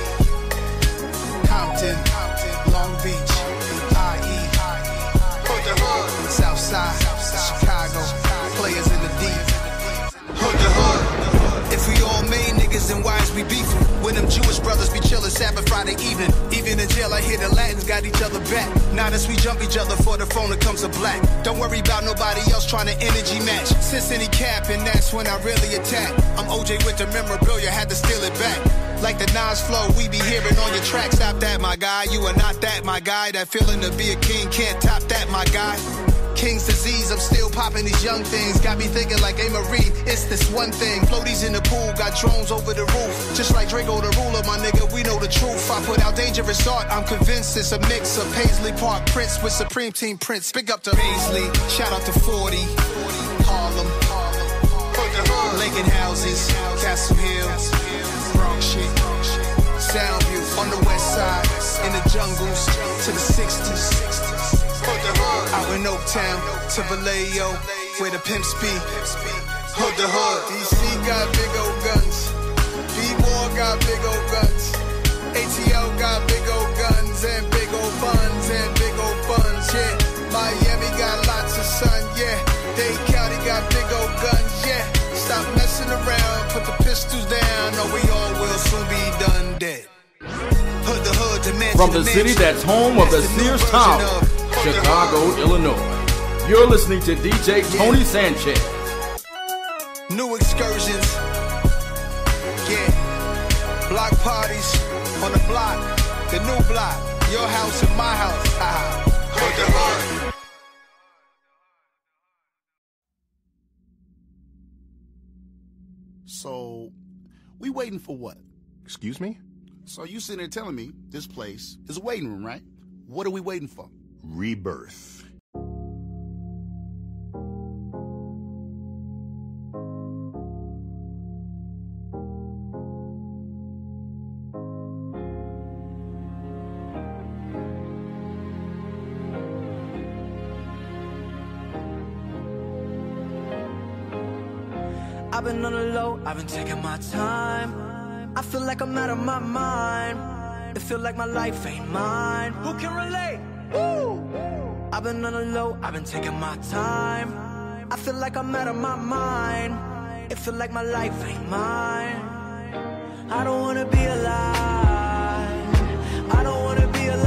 Speaker 5: Compton, Long Beach, I E, Hood the hood, Southside, Chicago, players in the deep, Hood the hood. If we all made niggas, then why is we beefing? When them Jewish brothers be chillin' Sabbath Friday evening. Even in jail, I hear the Latins got each other back. Now that we jump each other for the phone, it comes to black. Don't worry about nobody else trying to energy match. Since any cap, and that's when I really attack. I'm O J with the memorabilia, had to steal it back. Like the Nas flow, we be hearing on your track. Stop that, my guy. You are not that, my guy. That feeling to be a king can't top that, my guy. King's disease, I'm still popping these young things. Got me thinking like A. Marie, it's this one thing. Floaties in the pool, got drones over the roof. Just like Draco the ruler, my nigga, we know the truth. I put out dangerous art, I'm convinced it's a mix of Paisley Park Prince with Supreme Team Prince. Big up to Paisley, shout out to forty, Harlem, Lincoln Houses, Castle Hill, Bronx shit, Soundview, on the west side, in the jungles, to the sixties. Out in Oaktown, to Vallejo, where the pimps be. Hood the hood. D C got big old guns. B-War got big old guns. A T L got big old guns and big old buns and big old buns, yeah. Miami got lots of sun, yeah. Dade County got big old guns, yeah. Stop messing around, put the pistols down, or we all will soon be done dead. Hood the hood, the mansion,
Speaker 1: from the city that's home of the Sears Tower, Chicago, Illinois. You're listening to D J Tony Sanchez.
Speaker 5: New excursions, yeah. Block parties on the block, the new block. Your house and my house. Ah, hood the hood.
Speaker 8: So, we waiting for what? Excuse me? So you sitting there telling me this place is a waiting room, right? What are we waiting for? Rebirth.
Speaker 22: I've been on the low, I've been taking my time. I feel like I'm out of my mind. It feel like my life ain't mine. Who can relate? Woo! I've been on the low, I've been taking my time. I feel like I'm out of my mind. It feel like my life ain't mine. I don't wanna be alive. I don't wanna be alive.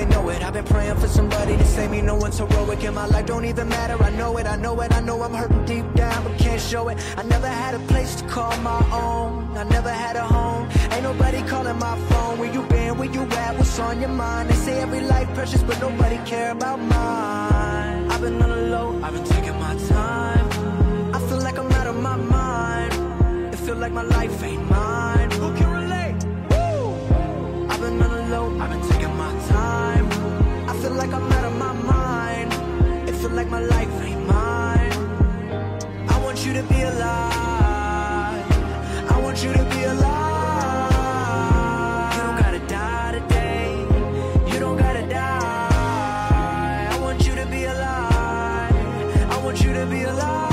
Speaker 22: they know it. I've been praying for somebody to save me. No one's heroic in my life, don't even matter. I know it, I know it, I know I'm hurting deep down, but can't show it. I never had a place to call my own. I never had a home. Ain't nobody calling my phone. Where you been, where you at, what's on your mind? They say every life precious, but nobody care about mine. I've been on the low, I've been taking my time. I feel like I'm out of my mind. It feel like my life ain't mine. Who can relate? Woo! I've been on the low, I've been taking my time. I feel like I'm out of my mind. It feel like my life ain't mine. I want you to be alive. I want you to be alive. You don't gotta die today. You don't gotta die. I want you to be alive. I want you to be alive.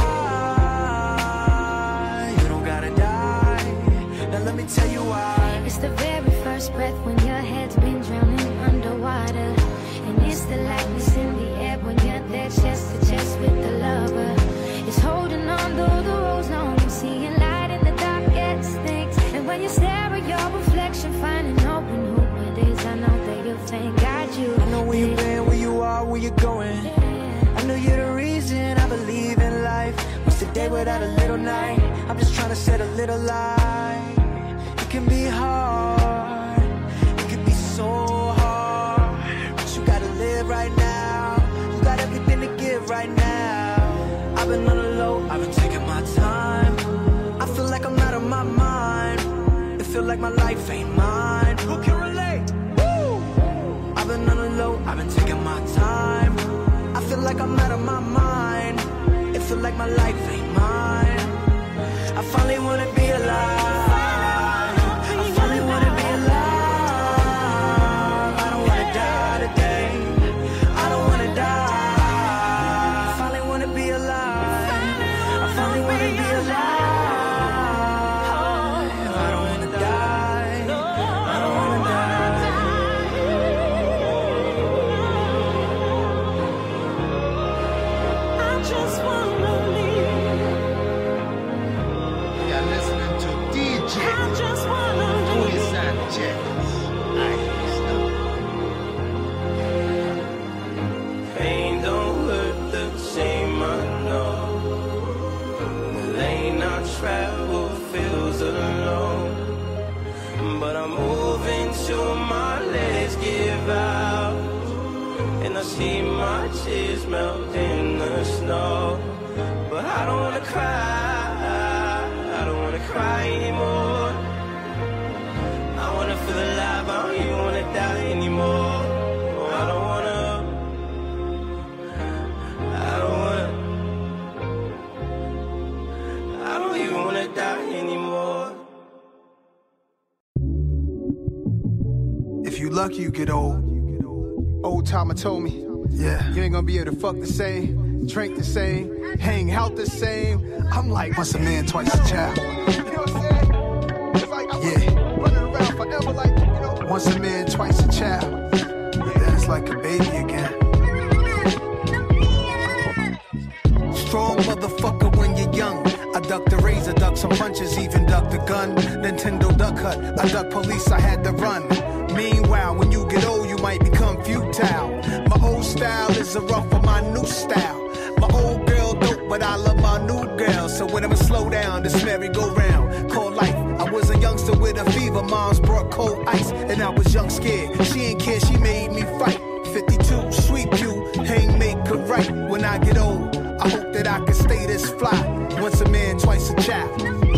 Speaker 22: You don't gotta die. Now let me tell you why.
Speaker 9: It's the very first breath when your head's been drowning underwater. And it's the lightness in the air when you're there chest to chest with the lover. It's holding on though the road's long and seeing light in the darkest things. And when you stare at your reflection, finding hope in who it is, I know that you'll thank God you.
Speaker 22: I know where you've been, where you are, where you're going. I know you're the reason I believe in life. What's the day without a little night? I'm just trying to set a little light. It can be hard, it can be so hard, but you gotta live right now. You got everything to give right now. I've been on the low, I've been taking my time. I feel like I'm out of my mind. It feel like my life ain't mine. Who can relate? Woo! I've been on the low, I've been taking my time. I feel like I'm out of my mind. It feel like my life ain't mine. I finally wanna be alive. I finally wanna be alive. I don't wanna die today. I don't wanna die. I finally wanna be alive. I finally wanna be alive. I don't wanna die. I don't wanna die. I just wanna live.
Speaker 20: You're listening to D J
Speaker 22: I just wanna
Speaker 20: Tony
Speaker 22: live.
Speaker 20: Sanchez.
Speaker 15: Pain don't hurt the same, I know. The lane I travel feels alone. But I'm moving till my legs give out. And I see my tears melt in the snow. But I don't wanna cry, I don't wanna cry anymore. I wanna feel alive, I don't even wanna die anymore. Oh, I don't wanna, I don't wanna, I don't even wanna die anymore.
Speaker 5: If you lucky, you get old. Old timer told me, yeah, you ain't gonna be able to fuck the same, drink the same, hang out the same. I'm like, once a man, twice a child. You know what I'm saying? It's like I'm yeah. running around forever, like, you know. Once a man, twice a child. Then it's like a baby again. Strong motherfucker when you're young. I duck the razor, duck some punches, even duck the gun. Nintendo duck hut, I duck police, I had to run. Meanwhile, when you get old, you might become futile. My old style is a rough for my new style. My old girl dope, but I love my new girl. So when I'ma slow down, this merry-go-round, called life. I was a youngster with a fever, moms brought cold ice, and I was young scared. She ain't care, she made me fight. fifty-two, sweet pew, hang make her right. When I get old, I hope that I can stay this fly. Once a man, twice a child.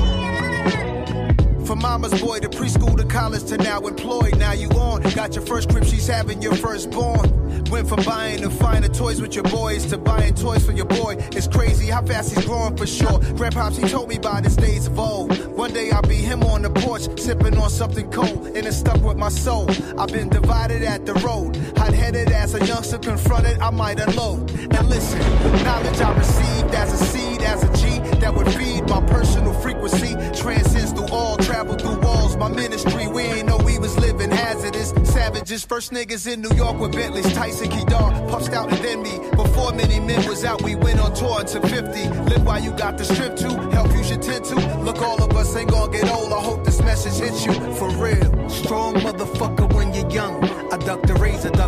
Speaker 5: From mama's boy to preschool to college to now employed. Now you on, got your first crib, she's having your firstborn. Went from buying the finer toys with your boys to buying toys for your boy. It's crazy how fast he's growing for sure. Grandpops, he told me about his days of old. One day I'll be him on the porch, sipping on something cold, and it's stuck with my soul. I've been divided at the road, hot-headed as a youngster confronted, I might unload. Now listen, knowledge I received as a seed, as a G, that would feed my personal frequency, transcends through all, travel through walls. My ministry, we ain't know we was living hazardous savages. First niggas in New York with Bentleys, Tyson Kedar, puffed out and then me. Before many men was out, we went on tour to fifty. Live while you got the strip to, help you should tend to. Look, all of us ain't gonna get old, I hope this message hits you for real. Strong motherfucker when you're young. I duck the razor, duck some punches.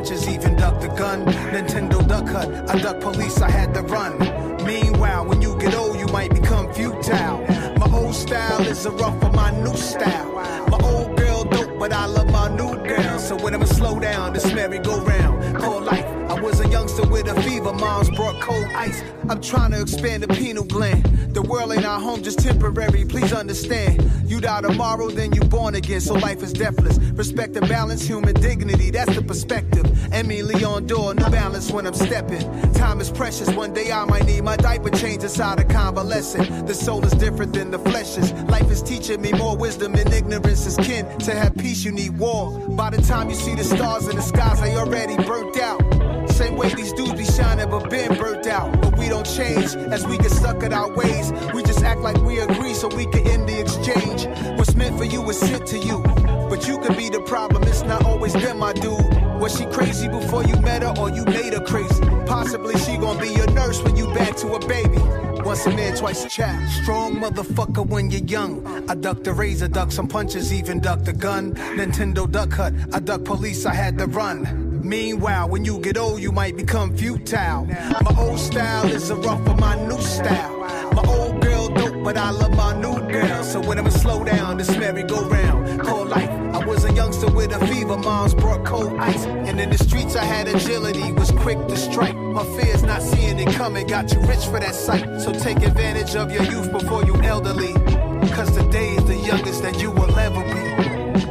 Speaker 5: punches, even ducked the gun. Nintendo Duck Hunt, I ducked police, I had to run. Meanwhile, when you get old, you might become futile. My old style is a rough for my new style. My old girl dope, but I love my new girl. So when I'ma slow down, this merry-go-round. Call life, I was a youngster with a fever, moms brought cold ice. I'm trying to expand the pineal gland. The world ain't our home, just temporary, please understand. You die tomorrow, then you born again, so life is deathless. Respect and balance, human dignity, that's the perspective. Emmy Leon Dore, no balance when I'm stepping. Time is precious, one day I might need my diaper change inside a convalescent. The soul is different than the flesh is. Life is teaching me more wisdom and ignorance is kin. To have peace, you need war. By the time you see the stars in the skies, they already burnt out. Same way these dudes be shining but been burnt out. But we don't change as we get stuck in our ways. We just act like we agree so we can end the exchange. What's meant for you is sent to you. But you could be the problem, it's not always them, my dude. Was she crazy before you met her or you made her crazy? Possibly she gon' be your nurse when you back to a baby. Once a man, twice a child. Strong motherfucker when you're young. I ducked the razor, ducked some punches, even ducked the gun. Nintendo Duck Hunt, I ducked police, I had to run. Meanwhile, when you get old, you might become futile. My old style is a rough for my new style. My old girl dope, but I love my new girl. So when I'ma slow down, this merry-go-round. Call life, I was a youngster with a fever, moms brought cold ice. And in the streets I had agility, was quick to strike. My fear's not seeing it coming, got you rich for that sight. So take advantage of your youth before you elderly. Cause today is the youngest that you will ever be.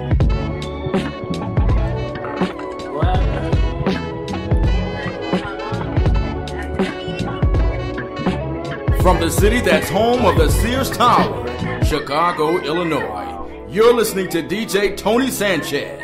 Speaker 1: From the city that's home of the Sears Tower, Chicago, Illinois, you're listening to D J Tony Sanchez.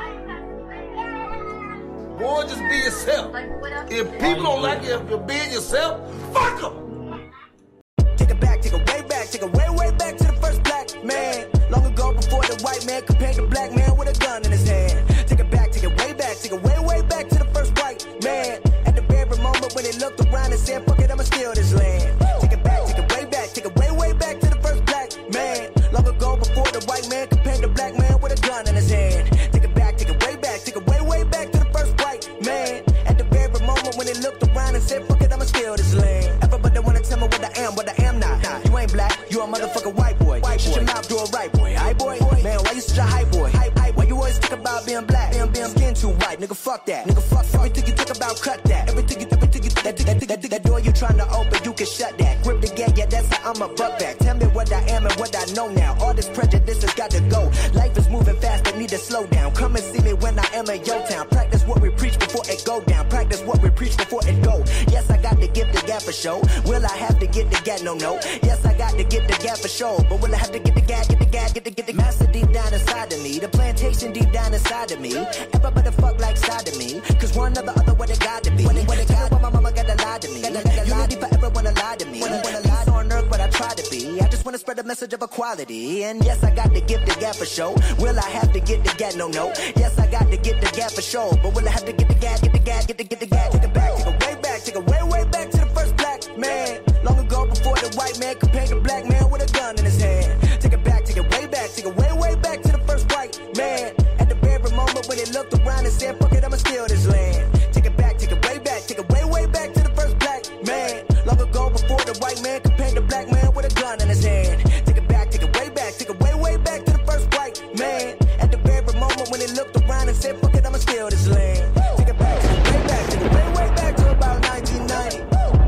Speaker 7: Boy, just be yourself. If people don't like you, if you're being yourself, fuck them.
Speaker 22: Take it back, take it way back, take it way, way back to the first black man. Long ago before the white man compared the black man with a gun in his hand. Take it back, take it way back, take it way, way back to the first white man. At the very moment when he looked around and said, fuck it, I'ma steal this land. Take it back, take it way back, take it way, way back to the first black man. Long ago before the white man compared the black man with a gun in his hand. Take it back, take it way back, take it way, way back to the first white man. At the very moment when he looked around and said, fuck it, I'ma steal this land. Everybody wanna tell me what I am, what I am not. Nah, you ain't black, you a motherfucking white boy. White Shut boy. Your mouth, do it right, boy. Hi, boy. boy. Man, why you such a hype boy? Hype, hype. Why you always think about being black? Being, being skin too white, nigga, fuck that. Nigga, fuck, fuck. Everything you think about, cut that. Everything you, everything you, that, that, that, that, that door you trying to open, you can shut that. Grip the gate, yeah, that's how I'm a buck back. Tell me what I am and what I know now. All this prejudice has got to go. Life is moving fast, I need to slow down. Come and see me when I am in your town. Practice what we preach before it go down. Practice what we preach before it go. Yes, I got to give the gap for show. Will I have to get the gap? No, no. Yes, I got to get the gap for show. But will I have to get the gap, get the gap, get the, get the master deep down inside of me. The plantation deep down inside of me. Everybody fuck like side of me. Cause one or the other what it got to be. When it, when it got, my mama gotta lie to me. Unity forever wanna lie to me. Wanna, wanna lie on earth, but I try to be. I just wanna spread a message of equality. And yes, I got to give the gap for show. Will I have to get the gap? No, no. Yes, I got to get the gap for show. But will I have to get the gap, get the gap, get the, get the gap, take it back, take it way back, take it way, way back to the first black man. Long ago before the white man compared the black man with a gun in his hand. Take it back, take it way back, take it way, way back to the first white man. At the very moment when he looked around and said, fuck it, I'ma steal this land. Take it back, take it way back, take it way, way back to the first black man. Long ago before the white man compared the black man with a gun in his hand. Take it back, take it way back, take it way, way back to the first white man. At the very moment when he looked around and said, fuck it, I'ma steal this land. Take it back, take it way back, take it way, way back to about nineteen ninety.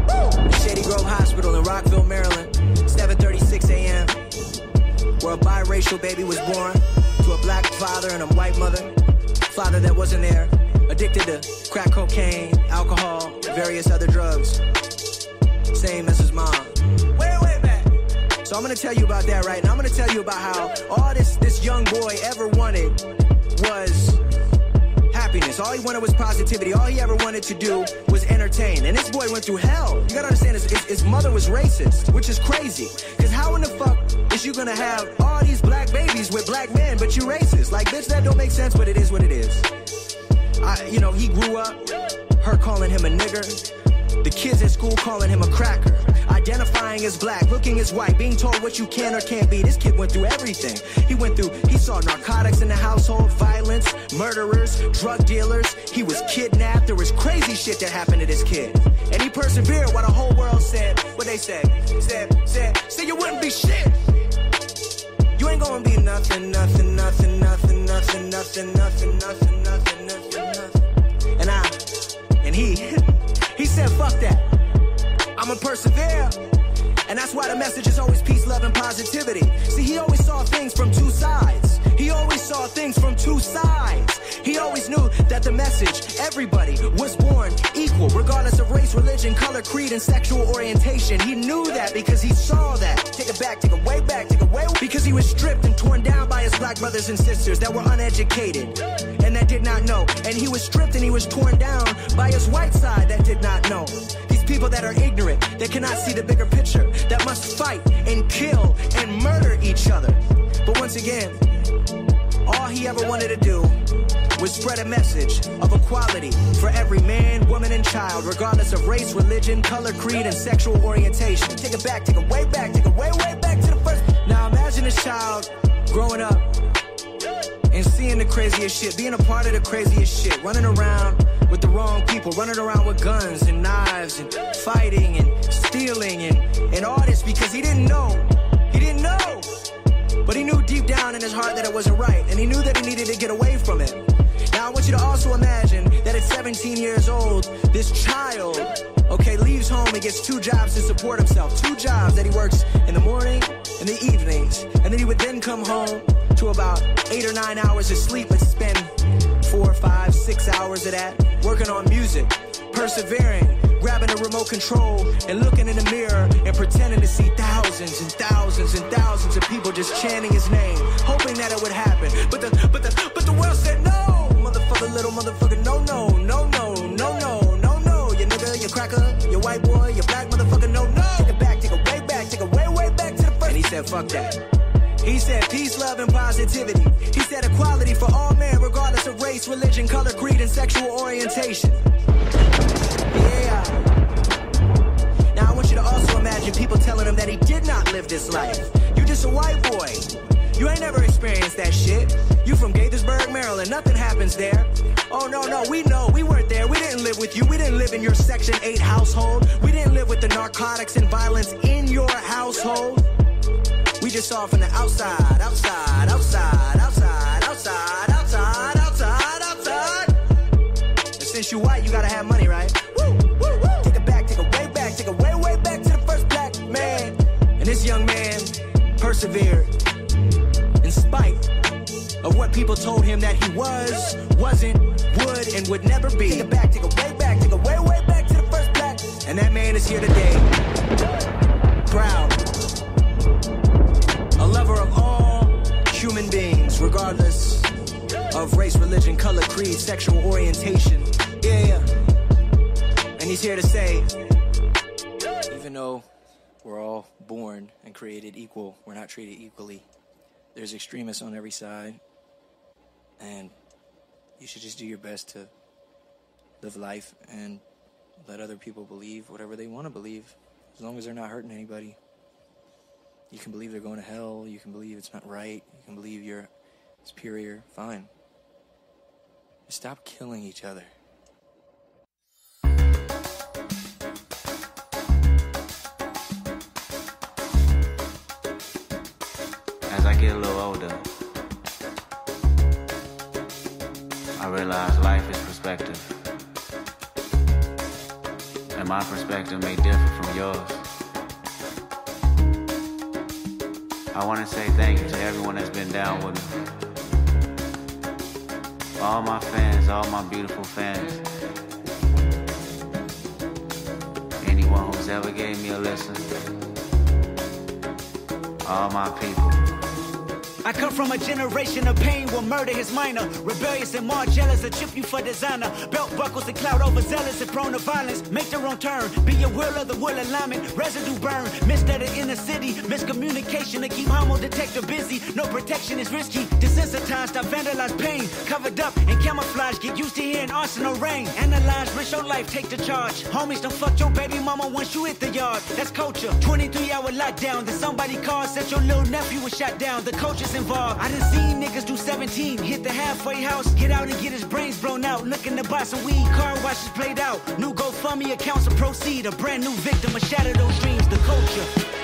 Speaker 22: Shady Grove Hospital in Rockville, Maryland, seven thirty-six a.m. where a biracial baby was born to a black father and a white mother. Father that wasn't there, addicted to crack cocaine, alcohol, various other drugs. Same as his mom. Way, way back. So I'm gonna tell you about that right now. I'm gonna tell you about how all this, this young boy ever wanted was happiness. All he wanted was positivity. All he ever wanted to do was entertain. And this boy went through hell. You gotta understand, his, his, his mother was racist, which is crazy. Cause how in the fuck is you gonna have all these black babies with black men, but you racist? Like, bitch, that don't make sense, but it is what it is. I, you know, he grew up, her calling him a nigger, the kids at school calling him a cracker. identifying as black, looking as white, being told what you can or can't be. This kid went through everything. He went through, he saw narcotics in the household, violence, murderers, drug dealers. He was kidnapped. There was crazy shit that happened to this kid. And he persevered while the whole world said, what they said, said, said, said you wouldn't be shit. You ain't gonna be nothing, nothing, nothing, nothing, nothing, nothing, nothing, nothing, nothing, nothing, nothing. And I, and he, he said, fuck that. I'ma persevere. And that's why the message is always peace, love, and positivity. See, he always saw things from two sides. He always saw things from two sides. He always knew that the message, everybody was born equal, regardless of race, religion, color, creed, and sexual orientation. He knew that because he saw that. Take it back, take it way back, take it way back. Because he was stripped and torn down by his black brothers and sisters that were uneducated and that did not know. And he was stripped and he was torn down by his white side that did not know. These people that are ignorant, that cannot see the bigger picture, that must fight and kill and murder each other. But once again, all he ever wanted to do was spread a message of equality for every man, woman, and child, regardless of race, religion, color, creed, and sexual orientation. Take it back, take it way back, take it way, way back to the first. Now imagine this child growing up and seeing the craziest shit, being a part of the craziest shit, running around with the wrong people, running around with guns and knives and fighting and stealing and, and all this because he didn't know. He didn't know. But he knew deep down in his heart that it wasn't right, and he knew that he needed to get away from it. Now I want you to also imagine that at seventeen years old, this child, okay, leaves home and gets two jobs to support himself. Two jobs that he works in the morning and the evenings. And then he would then come home to about eight or nine hours of sleep and spend four, five, six hours of that working on music, persevering, grabbing a remote control and looking in the mirror and pretending to see thousands and thousands and thousands of people just chanting his name, hoping that it would happen. But the but the but the world said no, motherfucker, little motherfucker, no, no, no, no, no, no, no, no, you nigga, you cracker, you white boy, you black motherfucker, no, no. Take it back, take it way back, take it way, way back to the first. And he said, fuck that. He said peace, love, and positivity. He said equality for all men, regardless of race, religion, color, creed, and sexual orientation. Yeah. Now I want you to also imagine people telling him that he did not live this life. You just a white boy. You ain't never experienced that shit. You from Gaithersburg, Maryland. Nothing happens there. Oh, no, no, we know. We weren't there. We didn't live with you. We didn't live in your Section eight household. We didn't live with the narcotics and violence in your household. We just saw it from the outside, outside, outside, outside, outside, outside, outside, outside. And since you white, you gotta have money, right? Woo, woo, woo. Take it back, take it way back, take it way, way back to the first black man. And this young man persevered in spite of what people told him that he was, wasn't, would, and would never be. Take it back, take it way back, take it way, way back to the first black. And that man is here today, proud, a lover of all human beings, regardless of race, religion, color, creed, sexual orientation. Yeah, yeah. And he's here to say, even though we're all born and created equal, we're not treated equally. There's extremists on every side, and you should just do your best to live life and let other people believe whatever they want to believe, as long as they're not hurting anybody. You can believe they're going to hell. You can believe it's not right. You can believe you're superior. Fine. Just stop killing each other.
Speaker 12: As I get a little older, I realize life is perspective. And my perspective may differ from yours. I want to say thank you to everyone that's been down with me. All my fans, all my beautiful fans. Anyone who's ever gave me a listen. All my people.
Speaker 22: I come from a generation of pain where murder is minor. Rebellious and more jealous, a chip you for designer. Belt buckles and cloud overzealous and prone to violence. Make their own turn, be a will of the will alignment. Residue burn, missed at the inner city. Miscommunication to keep homo detector busy. No protection is risky. Desensitized, I vandalize pain. Covered up in camouflage, get used to hearing arsenal rain. Analyze, risk your life, take the charge. Homies, don't fuck your baby mama once you hit the yard. That's culture. twenty-three hour lockdown. Then somebody called, said your little nephew was shot down. The culture's involved. I done seen niggas do seventeen, hit the halfway house, get out and get his brains blown out. Looking to buy some weed, car washes played out. New GoFundMe accounts to proceed. A brand new victim, a shatter those dreams. The culture.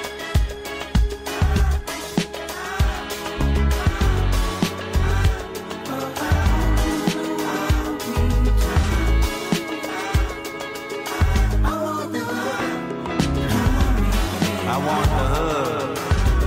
Speaker 12: I want the hood.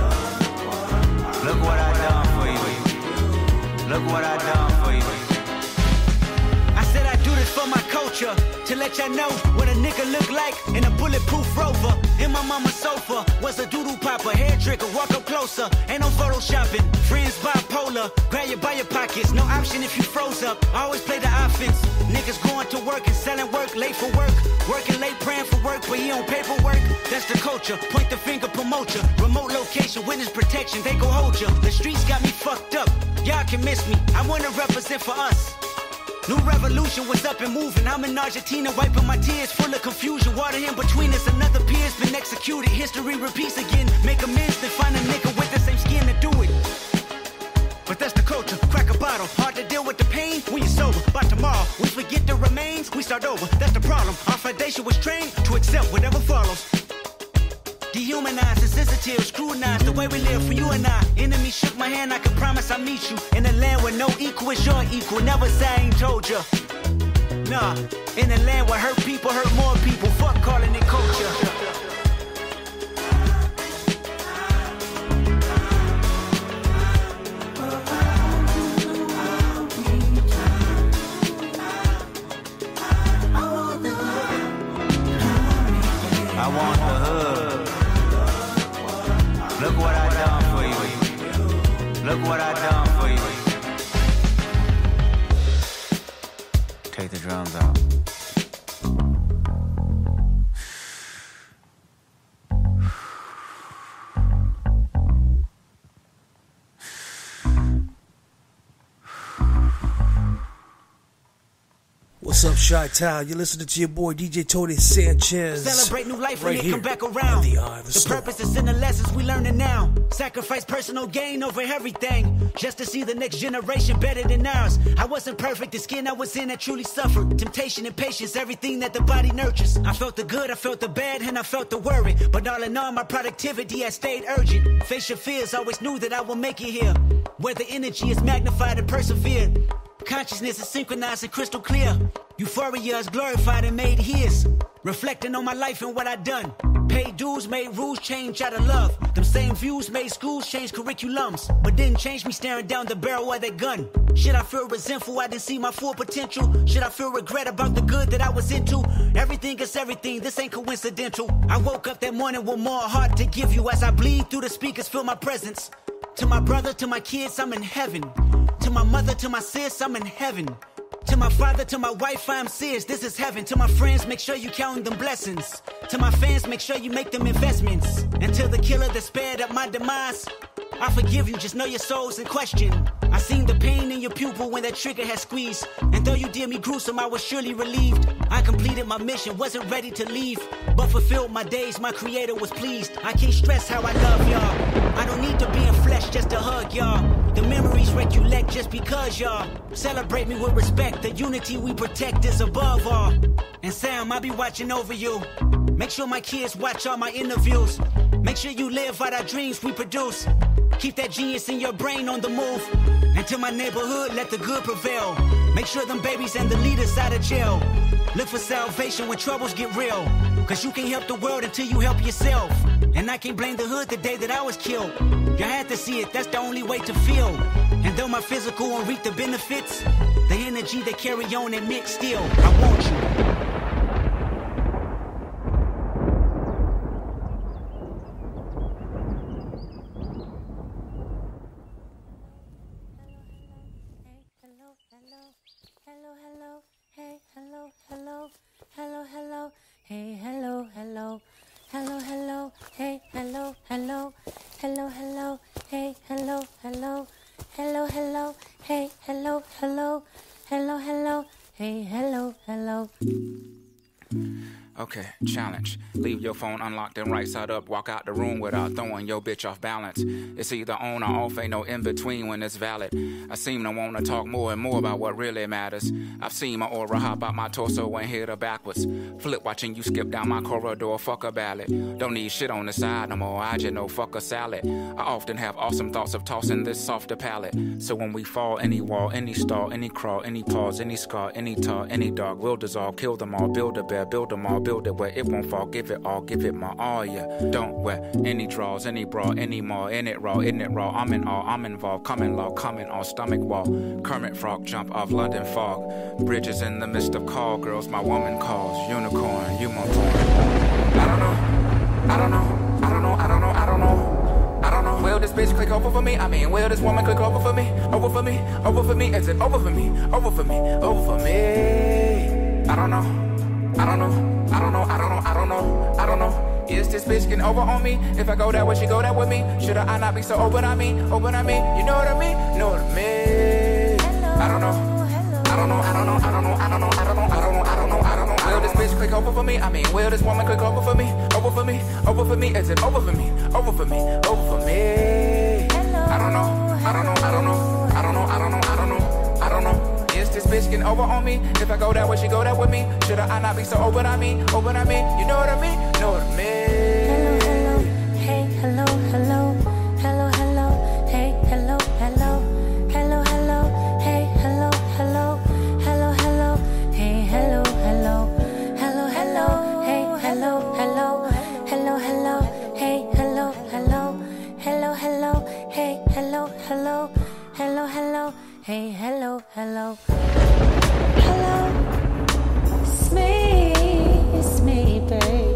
Speaker 12: Look what I done for you. Look what I done for you.
Speaker 22: I said I do this for my culture, to let y'all know what a nigga look like in a bulletproof Rover. In my mama's sofa was a doodle popper, hair trigger, walk up closer. Ain't no photoshopping, friends bipolar. Grab you by your pockets, no option if you froze up. Always play the offense. Niggas going to work and selling work, late for work. Working late, praying for work, but he on paperwork. That's the culture, point the finger, promote ya. Remote location, witness protection, they go hold ya. The streets got me fucked up, y'all can miss me. I wanna represent for us. New revolution was up and moving. I'm in Argentina wiping my tears, full of confusion. Water in between us, another peer's been executed. History repeats again. Make amends, then find a nigga with the same skin to do it. But that's the culture, crack a bottle. Hard to deal with the pain when you're sober. By tomorrow, we forget the remains, we start over. That's the problem. Our foundation was trained to accept whatever follows. Dehumanized, insensitive, scrutinized the way we live for you and I. Enemy shook my hand, I can promise I'll meet you in a land where no equal is your equal. Never say I ain't told ya. Nah, in a land where hurt people hurt more people. Fuck calling it culture.
Speaker 12: I want the hood. Look what I done for you. Look what I done for you. Take the drums out.
Speaker 6: What's up, Chi-Town? You're listening to your boy D J Tony Sanchez.
Speaker 22: Celebrate new life when
Speaker 6: right
Speaker 22: it
Speaker 6: here
Speaker 22: come back around.
Speaker 6: The, eye of the,
Speaker 22: the
Speaker 6: storm.
Speaker 22: purpose is in the lessons we learning now. Sacrifice personal gain over everything, just to see the next generation better than ours. I wasn't perfect, the skin I was in that truly suffered. Temptation and patience, everything that the body nurtures. I felt the good, I felt the bad, and I felt the worry. But all in all, my productivity has stayed urgent. Face your fears, always knew that I would make it here. Where the energy is magnified and persevered. Consciousness is synchronized and crystal clear. Euphoria is glorified and made his. Reflecting on my life and what I done. Paid dues, made rules change out of love. Them same views made schools change curriculums, but didn't change me staring down the barrel of that gun. Should I feel resentful I didn't see my full potential? Should I feel regret about the good that I was into? Everything is everything, this ain't coincidental. I woke up that morning with more heart to give you. As I bleed through the speakers, feel my presence. To my brother, to my kids, I'm in heaven. To my mother, to my sis, I'm in heaven. To my father, to my wife, I'm serious, this is heaven. To my friends, make sure you counting them blessings. To my fans, make sure you make them investments. And to the killer that spared up my demise, I forgive you, just know your soul's in question. I seen the pain in your pupil when that trigger had squeezed. And though you did me gruesome, I was surely relieved. I completed my mission, wasn't ready to leave, but fulfilled my days, my creator was pleased. I can't stress how I love y'all. I don't need to be in flesh just to hug y'all. The memories recollect just because y'all celebrate me with respect. The unity we protect is above all. And Sam, I'll be watching over you. Make sure my kids watch all my interviews. Make sure you live out our dreams we produce. Keep that genius in your brain on the move. And to my neighborhood, let the good prevail. Make sure them babies and the leaders out of jail. Look for salvation when troubles get real. Cause you can't help the world until you help yourself. And I can't blame the hood the day that I was killed. You had to see it, that's the only way to feel. And though my physical won't reap the benefits, the energy they carry on and mix still, I want you.
Speaker 13: challenge. Leave your phone unlocked and right side up. Walk out the room without throwing your bitch off balance. It's either on or off, ain't no in between when it's valid. I seem to wanna talk more and more about what really matters. I've seen my aura hop out my torso and hit her backwards. Flip watching you skip down my corridor, fuck a ballad. Don't need shit on the side no more, I just know fuck a salad. I often have awesome thoughts of tossing this softer palate. So when we fall, any wall, any stall, any crawl, any pause, any scar, any tar, any dog will dissolve, kill them all, build a bear, build them all, build it where it won't fall, give it all, give it my all, yeah. Don't wear any draws, any bra, any more, in it raw, in it raw, I'm in all, I'm involved, coming law, coming on stomach wall, Kermit Frog jump off London fog, bridges in the midst of call girls, my woman calls, unicorn, you my porn. I don't know, I don't know, I don't know, I don't know, I don't know, I don't know. Will this bitch click over for me? I mean, will this woman click over for me? Over for me, over for me, is it over for me? Over for me, over for me. I don't know, I don't know, I don't know, I don't know, I don't know, I don't know. Is this bitch getting over on me? If I go that way, she go that with me. Should I not be so open on me? Open on me, you know what I mean? You know what I mean? I don't know, I don't know, I don't know, I don't know, I don't know, I don't know, I don't know, I don't know, I don't know. Will this bitch click over for me? I mean, will this woman click over for me? Over for me, over for me, is it over for me? Over for me, over for me. I don't know, I don't know, I don't know, I don't know, I don't know, I don't know, I don't know. Is this bitch getting over on me? If I go that way, she go that with me. Should I not be so open on me? Open on me, you know what I mean? You know what I mean?
Speaker 9: Hello, hello, hello, hello, hey, hello, hello, hello, hello, hey, hello, hello, hello, hello, hey, hello, hello, hello, hello, hey, hello, hello, hello, hello, hey, hello, hello, hello, hello, hey, hello, hello, hello, hello, hey, hello, hello, hello, it's me, it's me, babe.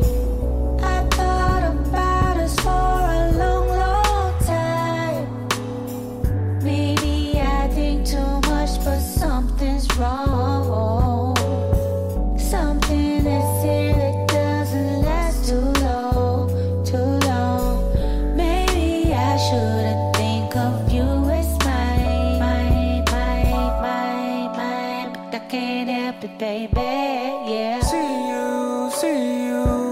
Speaker 9: For a long, long time. Maybe I think too much, but something's wrong. Something that's here that doesn't last too long, too long. Maybe I shouldn't think of you as mine, mine, mine, mine, mine. But I can't help it, baby, yeah.
Speaker 22: See you, see you.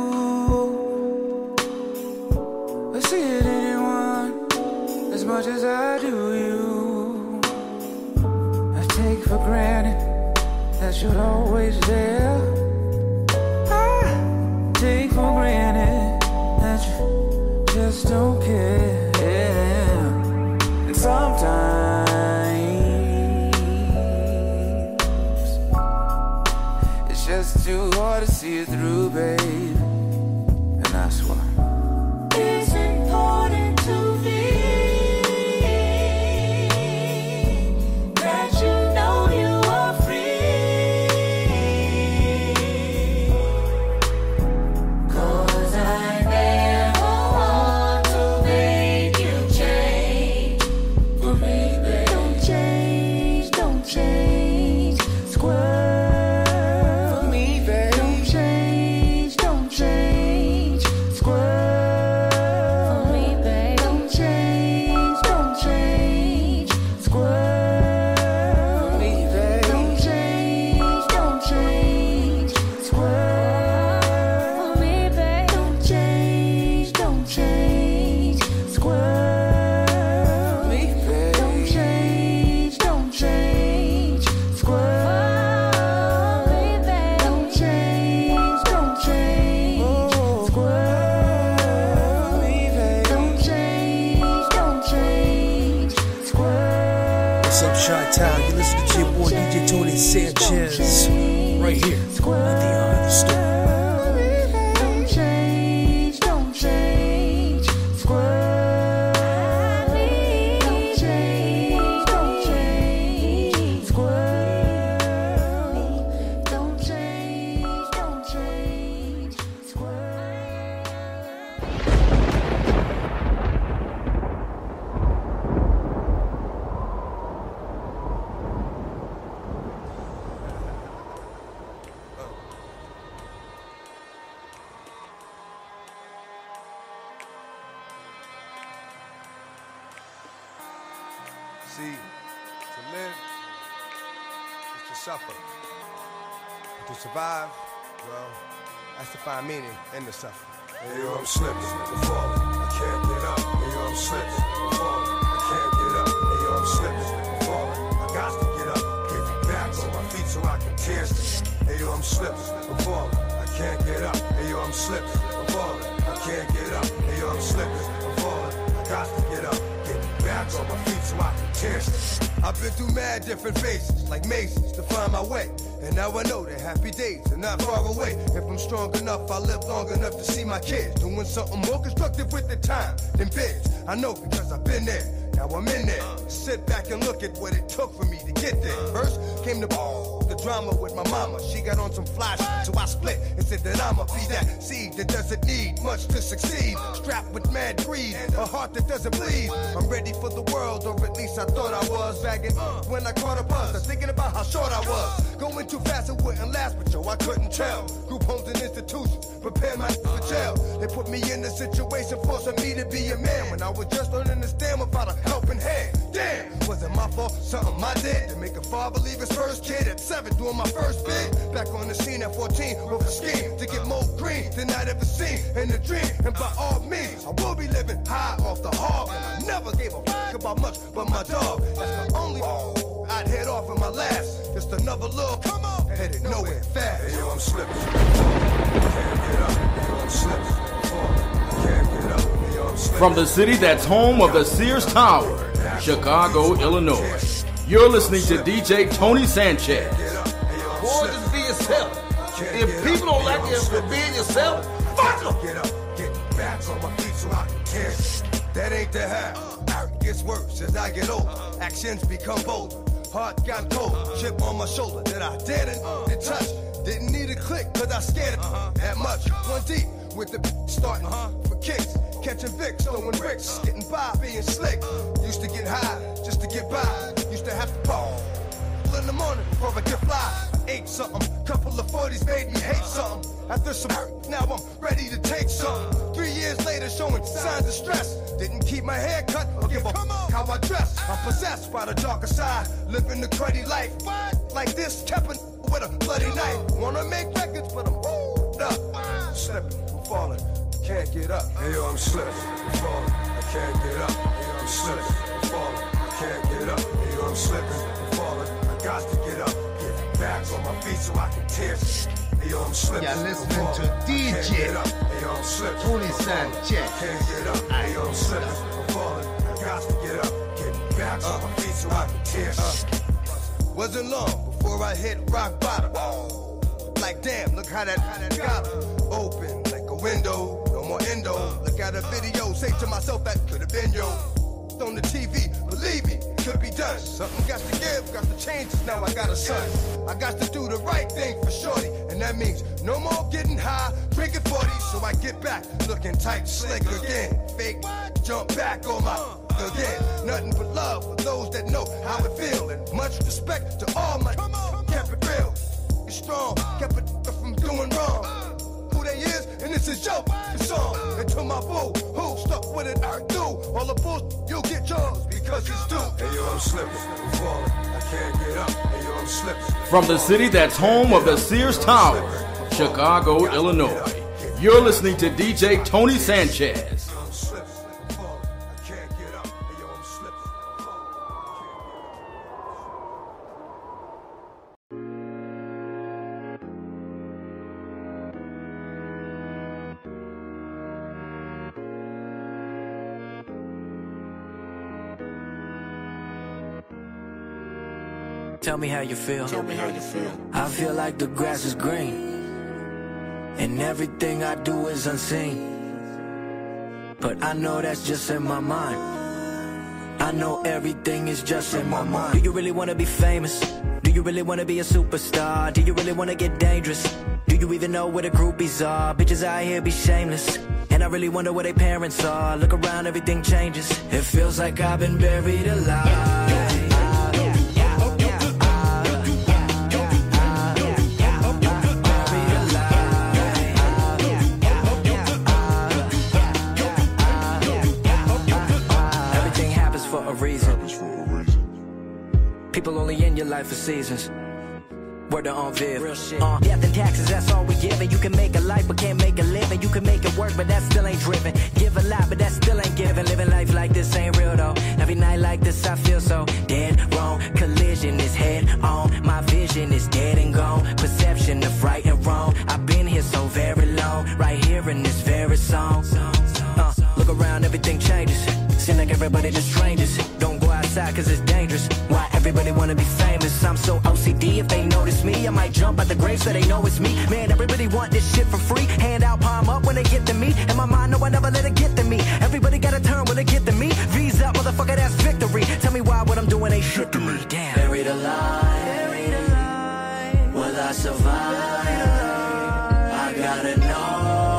Speaker 22: See it anyone as much as I do you. I take for granted that you're always there. I take for granted that you just don't care. And sometimes it's just too hard to see it through, babe. And that's why
Speaker 9: it's important to me that you know you are free. 'Cause I never want to make you change for me, babe. Don't change, don't change, squirrel.
Speaker 22: For me, babe.
Speaker 9: Don't change, don't change, squirrel.
Speaker 6: Chi-Town, you listen to your boy D J Tony Sanchez, right here at the Eye of the Storm.
Speaker 9: Don't change, don't change, squirrel. Don't change, don't change, squirrel. Don't change, don't change, squirrel.
Speaker 5: See, to live is to suffer. But to survive, well,
Speaker 16: That's to find meaning in the suffering.
Speaker 17: Hey, yo, I'm slipping, I'm falling, I can't get up. Hey, yo, I'm slipping, I'm falling, I can't get up. Hey, yo, I'm slipping, I'm falling, I got to get up. Get back on my feet so I can tear this. Hey, yo, I'm slipping, I'm falling, I can't get up. Hey, yo, I'm slipping, I'm falling, I can't get up. Hey, yo, I'm slipping, I'm falling, I got to get up. Get back on my feet so I can tear this.
Speaker 16: I've been through mad different phases, like mazes, to find my way. And now I know that happy days are not far away. If I'm strong enough, I'll live long enough to see my kids doing something more constructive with the time than bids. I know because I've been there. Now I'm in there. Sit back and look at what it took for me to get there. First came the the drama with my mama. She got on some fly shit, so I split and said that I'ma be that seed that doesn't need much to succeed. Strapped with mad greed, a heart that doesn't bleed. I'm ready for the world, or at least I thought I was. Bagging uh, when I caught a buzz, I was thinking about how short I was. Going too fast, it wouldn't last, but yo, I couldn't tell. Group homes and institutions prepare my for jail. They put me in a situation forcing me to be a man when I was just learning to stand without a helping hand. Damn, was it my fault? Something I did to make a father leave his first kid at seven, doing my first bid. Back on the scene at fourteen with a scheme to get more green than I'd ever seen in a dream. And by all means, I will be living high off the hog. And I never gave a fuck about much but my dog. That's the only I'd head off in my last. Just another little come on, headed nowhere fast.
Speaker 17: Hey, yo, I'm slipping, I can't get up. Hey, yo, I'm slipping, I'm falling, I can't get up. Hey, yo, I'm slipping.
Speaker 1: From the city that's home of the Sears Tower, Chicago, Illinois, you're listening to D J Tony Sanchez.
Speaker 7: Boy, just be yourself. If people don't like you for being yourself, fuck them.
Speaker 17: Get up, get back on my feet so I can tear it.
Speaker 16: That ain't the half. It gets worse as I get older. Actions become bolder. Heart got cold. Chip on my shoulder that I didn't uh, touch. Didn't need a click cause I scared it uh-huh. that much. One deep with the starting uh-huh. for kicks. Catching Vicks, throwing bricks. Getting by, being slick. Used to get high just to get by. Used to have to pause in the morning before I get fly. I ate something. Couple of forties made me hate something. After some hurt, now I'm ready to take something. Three years later, showing signs of stress. Didn't keep my hair cut or give a fuck how I dress. I'm possessed by the darker side, living the cruddy life. Like this, kept it with a bloody knife. Wanna make records, but I'm woo up. Slipping, I'm falling, can't get up.
Speaker 17: Hey yo, I'm slipping, I'm falling, I can't get up. Hey yo, I'm slipping, I'm falling, I can't get up. Hey yo, I'm slipping, I'm falling, I got to get up. Get back on my feet so I can tear this. Hey yo, I'm slipping.
Speaker 20: You're listening to D J Tony Sanchez.
Speaker 17: Can't get up. Hey yo, I'm slipping, I'm falling, I got to get up. Get back on my feet so I can tear this.
Speaker 16: Wasn't long before I hit rock bottom. Like damn, look how that, how that got open like a window. No more endo. Look at a video, say to myself that could have been yo. On the T V, believe me, could be done. Something got to give, got to change. Now I got a son. I got to do the right thing for shorty, and that means no more getting high, drinking forty. So I get back, looking tight, slick again. Fake, jump back on my again. Nothing but love for those that know how it feel, and much respect to all my kept it real. It's strong, kept it from doing wrong. Who they is, and this is your song. And to my boo, who stuck with it, I do. All the bull, you'll get yours because it's due.
Speaker 17: Hey yo, I'm slipping, I'm falling, I can't get up. Hey yo, I'm slipping.
Speaker 1: From the city that's home of the Sears Tower, Chicago, Illinois, you're listening to D J Tony Sanchez.
Speaker 22: Tell me how you feel.
Speaker 2: Tell me how you feel.
Speaker 22: I feel like the grass is green, and everything I do is unseen. But I know that's just in my mind. I know everything is just in my mind. Do you really wanna be famous? Do you really wanna be a superstar? Do you really wanna get dangerous? Do you even know where the groupies are? Bitches out here be shameless, and I really wonder where their parents are. Look around, everything changes. It feels like I've been buried alive. People only in your life for seasons. Word to on Viv. Real shit. Uh, death and taxes, that's all we giving. You can make a life, but can't make a living. You can make it work, but that still ain't driven. Give a lot, but that still ain't giving. Living life like this ain't real though. Every night like this, I feel so dead wrong. Collision is head on. My vision is dead and gone. Perception of right and wrong. I've been here so very long. Right here in this very song. Uh, look around, everything changes. Seem like everybody just strangers. Don't go outside cause it's dangerous. Why everybody wanna be famous? I'm so O C D, if they notice me I might jump out the grave so they know it's me. Man, everybody want this shit for free. Hand out, palm up when they get to me. In my mind, no, I never let it get to me. Everybody gotta turn when they get to me. V's up, motherfucker, that's victory. Tell me why what I'm doing ain't shit to me. Damn. Buried alive, buried alive. Will I survive? I gotta know.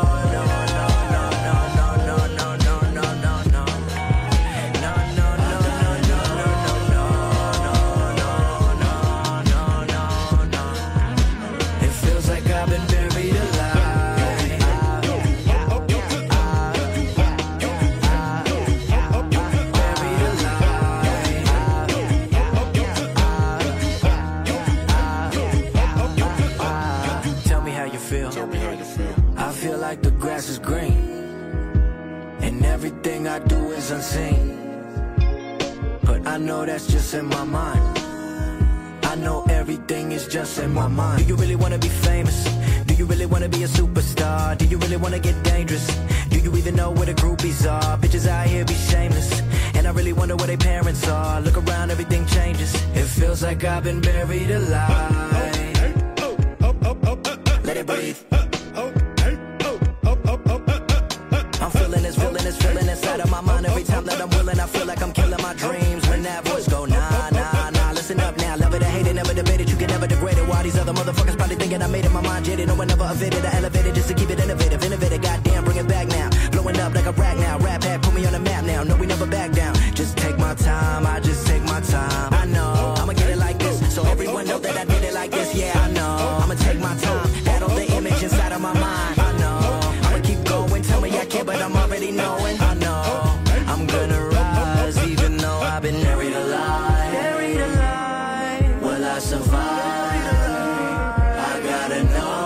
Speaker 22: Like the grass is green, and everything I do is unseen. But I know that's just in my mind. I know everything is just in my mind. Do you really wanna be famous? Do you really wanna be a superstar? Do you really wanna get dangerous? Do you even know where the groupies are? Bitches out here be shameless, and I really wonder where their parents are. Look around, everything changes. It feels like I've been buried alive. Let it breathe. I'm feeling this, feeling this, feeling inside of my mind. Every time that I'm willing, I feel like I'm killing my dreams. When that voice go, nah, nah, nah. Listen up now, love it or hate it, never debate it. You can never degrade it. While these other motherfuckers probably thinking I made it, my mind jaded. No one ever evaded, I elevated just to keep it innovative. Innovative, goddamn, bring it back now. Blowing up like a rag now. Rap hat, put me on the map now. No, we never back down. Just take my time, I just take my time. I know, I'ma get it like this, so everyone know that I did it like this. Yeah, I know, I'ma take my time. Battle the image inside of my mind. I know, I'ma keep going. Tell me I can't, but I'm already knowing. I know, I'm gonna rise, even though I've been buried alive. Buried alive. Will I survive? I gotta know.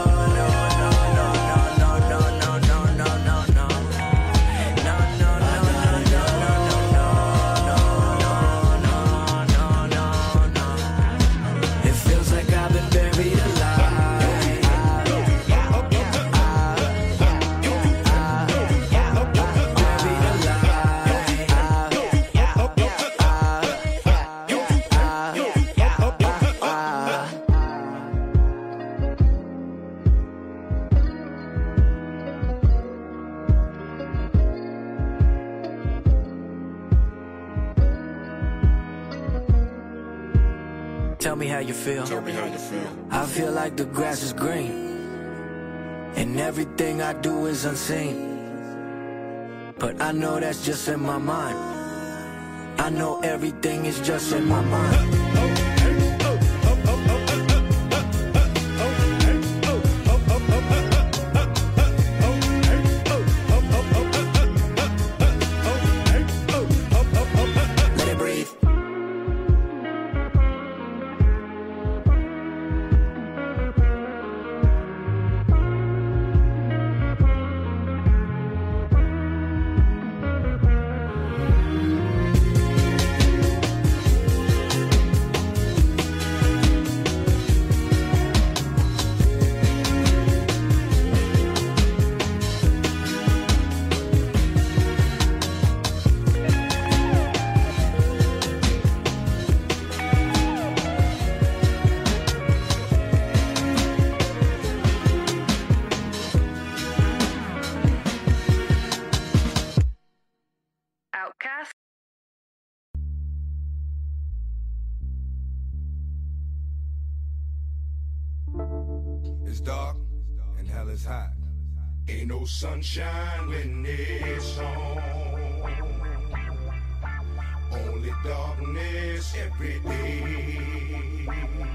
Speaker 22: Tell me how you feel. Tell me how you feel. I feel like the grass is green, and everything I do is unseen. But I know that's just in my mind. I know everything is just in my mind.
Speaker 17: It's dark and hell is hot. Ain't no sunshine when it's on. Only darkness every day.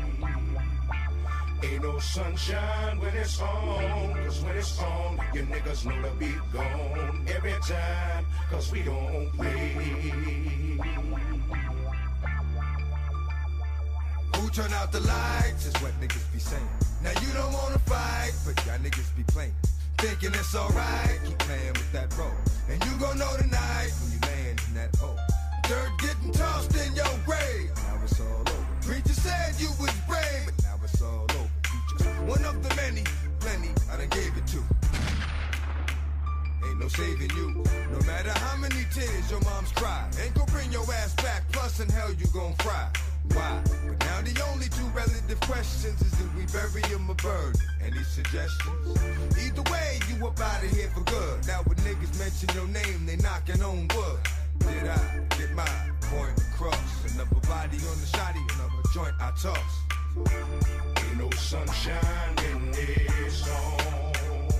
Speaker 17: Ain't no sunshine when it's on. Cause when it's on, your niggas know to be gone every time. Cause we don't play. Who
Speaker 16: turn out the lights, is what niggas be saying. Now you don't wanna fight, but y'all niggas be playing. Thinking it's alright, keep playing with that role. And you gon' know tonight when you land in that hole. Dirt getting tossed in your grave, now it's all over. Preacher said you was brave, but now it's all over. You just one of the many, plenty I done gave it to. Ain't no saving you, no matter how many tears your mom's cry. Ain't gon' bring your ass back, plus in hell you gon' fry. Why? But now the only two relative questions is if we bury him or burn. Any suggestions? Either way, you up out of here for good. Now when niggas mention your name, they knocking on wood. Did I get my point across? Another body on the shotty, another joint I toss.
Speaker 17: Ain't no sunshine in this home.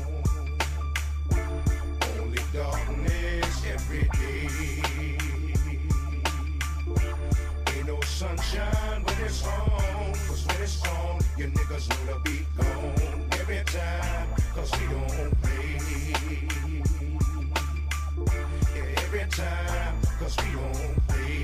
Speaker 17: Only darkness every day. Ain't no sunshine when it's on. Cause when it's on, your niggas know the beat gone. Every time, cause we don't play. Every time, cause we don't play.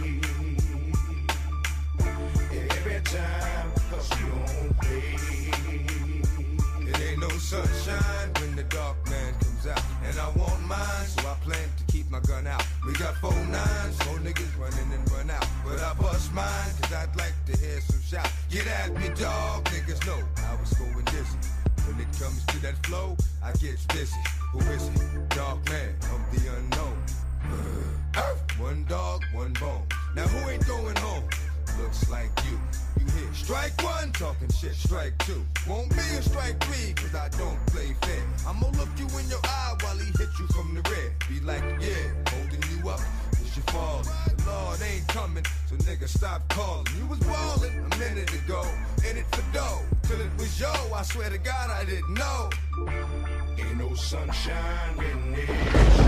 Speaker 17: Every time, cause we don't play.
Speaker 16: It ain't no sunshine when the dark man comes out. And I want mine, so I plan to keep my gun out. We got four nines, four niggas running and run out. But I bust mine, cause I'd like to hear some shout. Get at me, dog, niggas know I was going dizzy. When it comes to that flow, I get busy. Who is it? Dark man of the unknown. Earth, one dog, one bone. Now who ain't going home? Looks like you. You hear strike one, talking shit, strike two. Won't be a strike three, cause I don't play fair. I'ma look you in your eye while he hit you from the rear. Be like, yeah, holding you up, cause you falling. The Lord ain't coming, so nigga stop calling. You was ballin' a minute ago, in it for dough. Till it was yo, I swear to God I didn't know.
Speaker 17: Ain't no sunshine in this.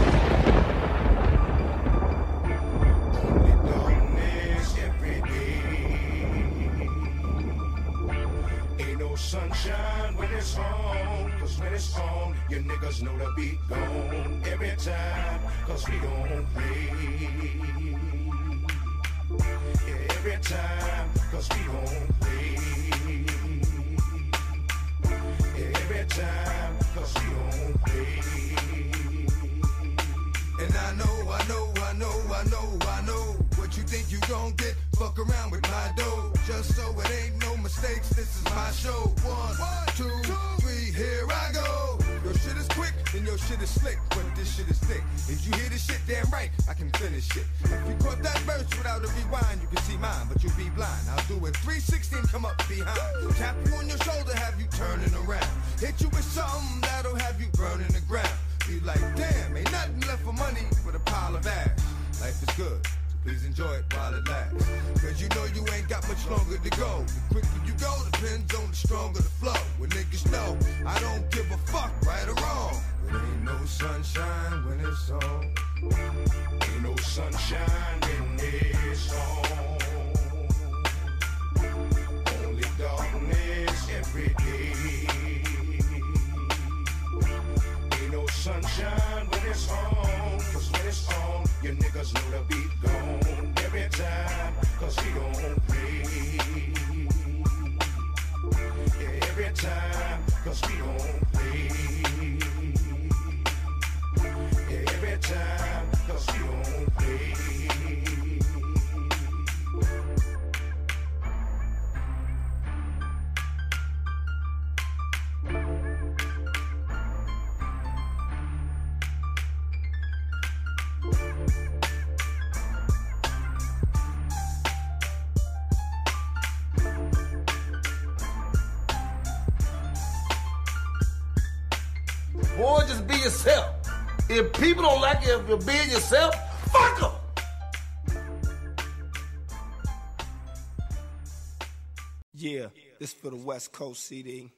Speaker 17: Only darkness every day. Ain't no sunshine when it's on. Cause when it's on, your niggas know the beat gone. Every time, cause we don't play. Every time, cause we don't play. Every time, cause we don't play.
Speaker 16: And I know, I know, I know, I know, I know what you think you gon' get. Fuck around with my dough. Just so it ain't no mistakes, this is my show. One, two, three, here I go. Your shit is quick and your shit is slick, but this shit is thick. If you hear this shit, damn right, I can finish it. If you caught that verse without a rewind, you can see mine, but you'll be blind. I'll do it three sixty and come up behind. Tap you on your shoulder, have you turning around. Hit you with something that'll have you burning the ground. Be like, damn, ain't nothing left for money but a pile of ash. Life is good, so please enjoy it while it lasts. Cause you know you ain't got much longer to go. The quicker you go depends on the stronger the flow. When niggas know, I don't give a fuck, right or wrong. It ain't no sunshine when it's on.
Speaker 17: Ain't no sunshine when it's on. Only darkness every day. Ain't no sunshine when it's on. Cause when it's on, your niggas know the beat gone. Every time, cause we don't play. Every time, cause we don't play. Every time, cause we don't play.
Speaker 7: Boy, just be yourself. If people don't like you if you're being yourself, fuck them.
Speaker 10: Yeah, this for the West Coast C D.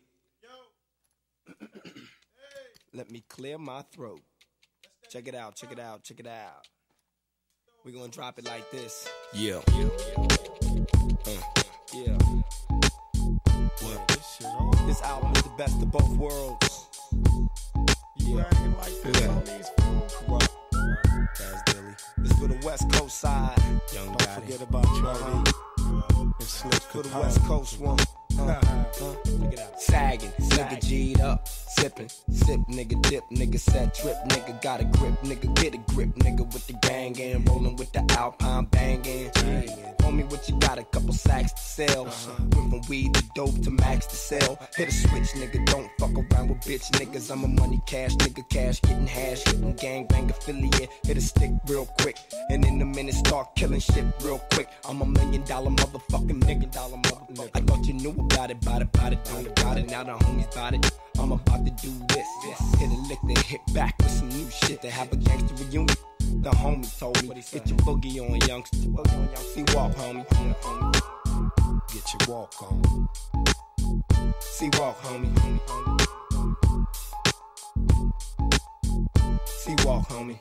Speaker 10: Let me clear my throat. Check it out, check it out, check it out. We're gonna drop it like this. Yeah. Uh, yeah. What? This album is the best of both worlds. Yeah. Yeah. Corrupt. That's Dilly. This for the West Coast side. Young Don't forget about Charlie and Slick For the West Coast one. Uh, uh, sagging, nigga G'd up, sipping, sip, nigga dip, nigga set trip, nigga got a grip, nigga get a grip, nigga with the gang and rolling with the Alpine banging. Homie, what you got? A couple sacks to sell. Went from weed to dope to max to sell. Hit a switch, nigga, don't fuck around with bitch niggas. I'm a money cash nigga, cash getting hash, hitting gang bang affiliate. Hit a stick real quick, and in a minute start killing shit real quick. I'm a million dollar motherfucking nigga, dollar motherfucker. I thought you knew about it, about it, about it, don't about it. Now the homies about it. I'm about to do this. Hit a lick, then hit back with some new shit to have a gangster reunion. The homie told me, get your boogie on, youngster. See walk, homie. Get your walk on. See walk, homie. See walk, homie.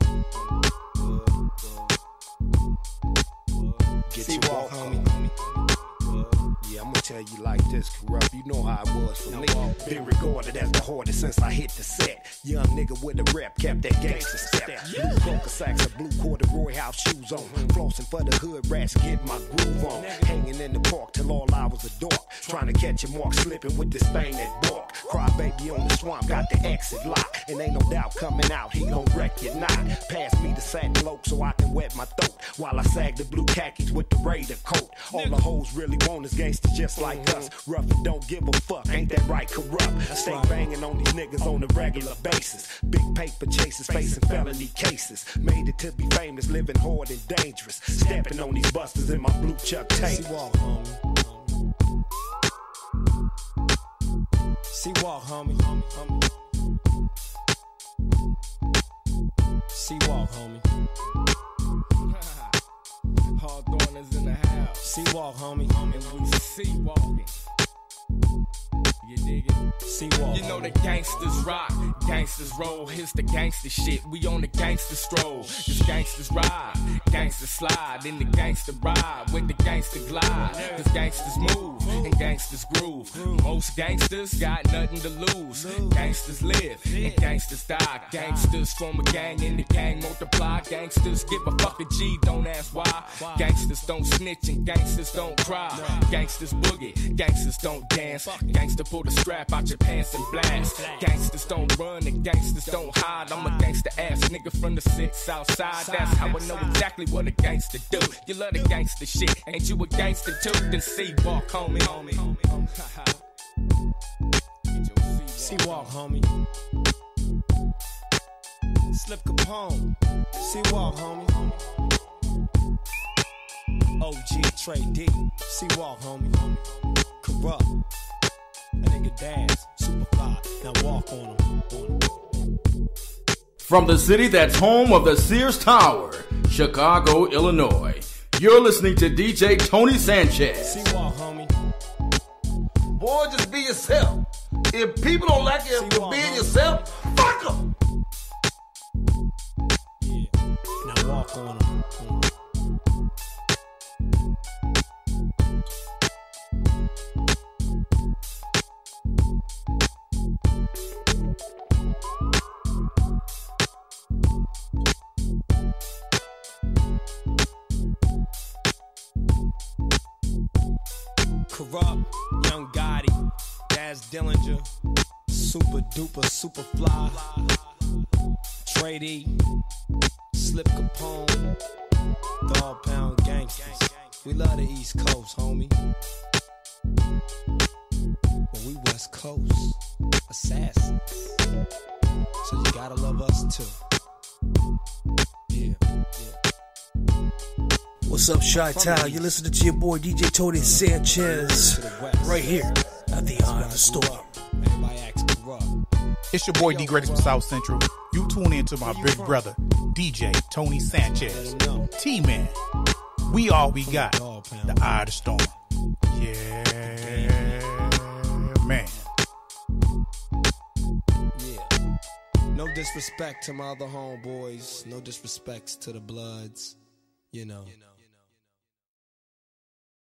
Speaker 10: Get See your walk, homie.
Speaker 14: Yeah, I'ma tell you like this, Corrupt. You know how it was for me. Been regarded as the hardest since I hit the set. Young nigga with a rep, kept that gangster step. Blue Croker sacks and blue corduroy house shoes on. Flossing for the hood rats, get my groove on. Hanging in the park till all hours of dark. Trying to catch a mark, slipping with this thing that bark. Cry baby on the swamp, got the exit lock. And ain't no doubt coming out, he gon' wreck it not. Pass me the sack cloak so I can wet my throat. While I sag the blue khakis with the Raider coat. All the hoes really want is gangsters just like us. Rough and don't give a fuck, ain't that right, Corrupt? Stay banging on these niggas on a regular basis. Big paper chases, facing felony cases. Made it to be famous, living hard and dangerous. Stepping on these busters in my blue Chuck Taylor.
Speaker 10: See walk, homie. See walk, homie. Hawthorne is in the house. See walk, homie. And we see walking. You dig it? See walk. You know the gangsters rock, gangsters roll. Here's the gangster shit. We on the gangster stroll. This gangsters ride, gangsters slide, in the gangster ride with the gangster glide. Cause gangsters move and gangsters groove. Most gangsters got nothing to lose. Gangsters live and gangsters die. Gangsters form a gang and the gang multiply. Gangsters give a fuck a G, don't ask why. Gangsters don't snitch and gangsters don't cry. Gangsters boogie, gangsters don't dance. Gangster pull the strap out your pants and blast. Gangsters don't run and gangsters don't hide. I'm a gangster ass nigga from the six outside. That's how I know exactly what a gangster do. You love the gangster shit, ain't you a gangster too? Then see walk, homie. See walk, homie. Slip Capone. See walk, homie. O G Trey D. See walk, homie. Corrupt. A nigga dance, super fly. Now walk on him.
Speaker 1: From the city that's home of the Sears Tower, Chicago, Illinois, you're listening to D J Tony Sanchez.
Speaker 10: See walk, homie.
Speaker 7: Boy, just be yourself. If people don't like you for being yourself, fuck them.
Speaker 10: Yeah, now walk on them. Corrupt, Young Gotti, Daz Dillinger, Super Duper, Super Fly, Trey D, Slip Capone, Dog Pound Gangsters. We love the East Coast, homie. But we West Coast assassins. So you gotta love us too. Yeah, yeah.
Speaker 6: What's up, Chi-Town? You're listening to your boy D J Tony Sanchez right here at the Eye of the Storm.
Speaker 18: It's your boy D Greatest from South Central. You tune in to my big brother D J Tony Sanchez. T-Man, we all we got. The Eye of the Storm. Yeah, man.
Speaker 10: Yeah. No disrespect to my other homeboys. No disrespects to the Bloods. You know. You know.